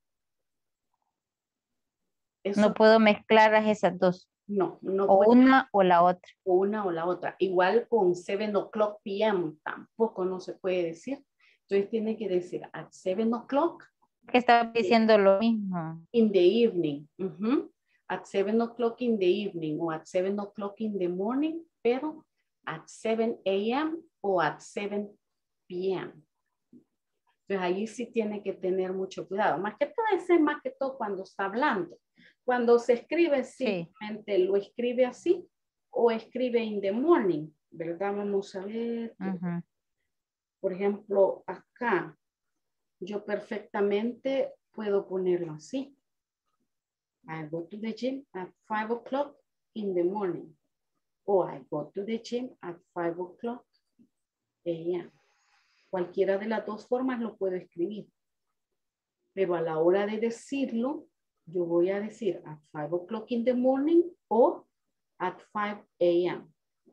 No puedo mezclar esas dos. No, no o puede. Una o la otra. Una o la otra. Igual con 7 o'clock p.m. tampoco no se puede decir. Entonces tiene que decir at 7 o'clock. Que estaba diciendo lo mismo. In the evening. At 7 o'clock in the evening o at 7 o'clock in the morning, pero at 7 a.m. o at 7 p.m. Entonces ahí sí tiene que tener mucho cuidado. Más que todo es más que todo cuando está hablando. Cuando se escribe simplemente lo escribe así o escribe in the morning, ¿verdad? Vamos a ver. Por ejemplo, acá yo perfectamente puedo ponerlo así. I go to the gym at 5 o'clock in the morning. O I go to the gym at 5 o'clock a.m. Cualquiera de las dos formas lo puedo escribir. Pero a la hora de decirlo, yo voy a decir at 5 o'clock in the morning o at 5 a.m.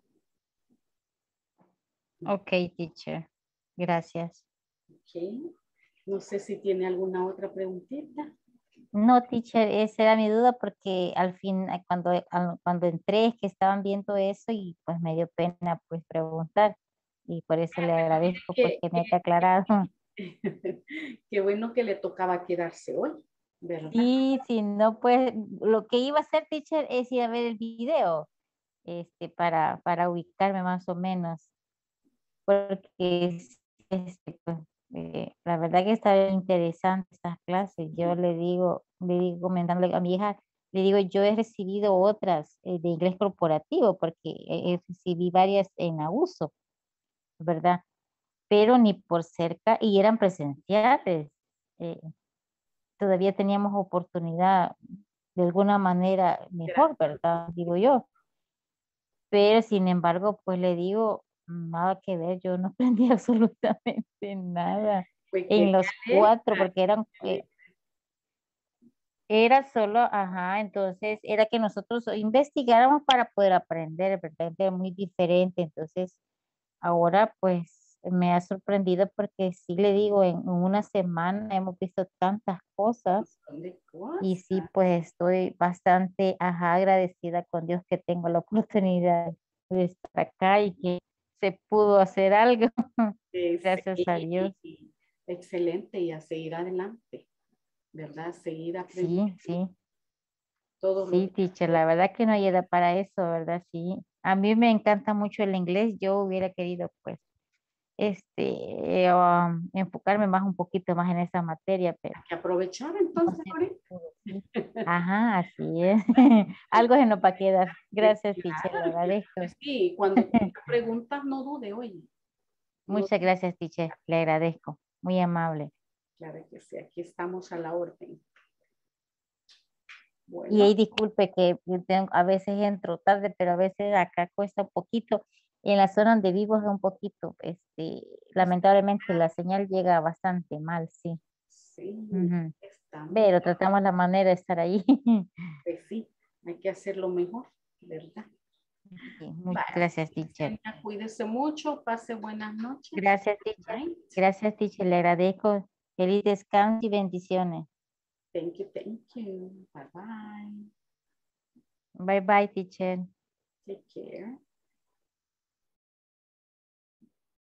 Ok, teacher. Gracias. Ok. No sé si tiene alguna otra preguntita. No, teacher, esa era mi duda porque al fin, cuando entré es que estaban viendo eso y pues me dio pena pues preguntar y por eso le agradezco pues que me haya aclarado. Qué bueno que le tocaba quedarse hoy, ¿verdad? Sí, sí, no pues lo que iba a hacer, teacher, es ir a ver el video para ubicarme más o menos porque pues, la verdad que está interesante estas clases. Yo le digo comentándole a mi hija, le digo, yo he recibido otras de inglés corporativo porque recibí varias en abuso, ¿verdad? Pero ni por cerca, y eran presenciales. eh, Todavía teníamos oportunidad de alguna manera mejor, ¿verdad? Digo yo. Pero sin embargo, pues le digo, nada que ver, yo no aprendí absolutamente nada Pues en los quería leer, 4 porque era solo, ajá, entonces era que nosotros investigáramos para poder aprender, ¿verdad? Era muy diferente, entonces ahora pues me ha sorprendido porque sí le digo, en una semana hemos visto tantas cosas ¿dónde y sí, cosas? pues estoy bastante, ajá, agradecida con Dios que tengo la oportunidad de estar acá y que se pudo hacer algo, gracias a Dios. Sí, excelente, y a seguir adelante, ¿verdad? Seguir aprendiendo Sí, sí, todo lo sí, que teacher, la verdad que no hay edad para eso, ¿verdad? Sí, a mí me encanta mucho el inglés, yo hubiera querido pues, enfocarme más un poquito más en esa materia, pero hay que aprovechar entonces ahorita. sí. Ajá, así es. Algo se nos va a quedar. Gracias, teacher, le Claro, agradezco. pues sí, cuando tenga preguntas no dude, oye. No, Muchas gracias, teacher, le agradezco. Muy amable. claro que sí, aquí estamos a la orden. Y Bueno, ahí disculpe que a veces entro tarde, pero a veces acá cuesta un poquito. En la zona donde vivo es un poquito, lamentablemente la señal llega bastante mal, sí. sí, Ujú. estamos, Pero tratamos la manera de estar ahí. pues sí, hay que hacerlo mejor, ¿verdad? Sí, muchas Vaya, gracias, teacher. Yesenia, cuídese mucho, pase buenas noches. Gracias, teacher. Bye. Gracias, teacher. Le agradezco. Feliz descanso y bendiciones. Thank you, thank you. Bye bye. Bye, bye, teacher. Take care.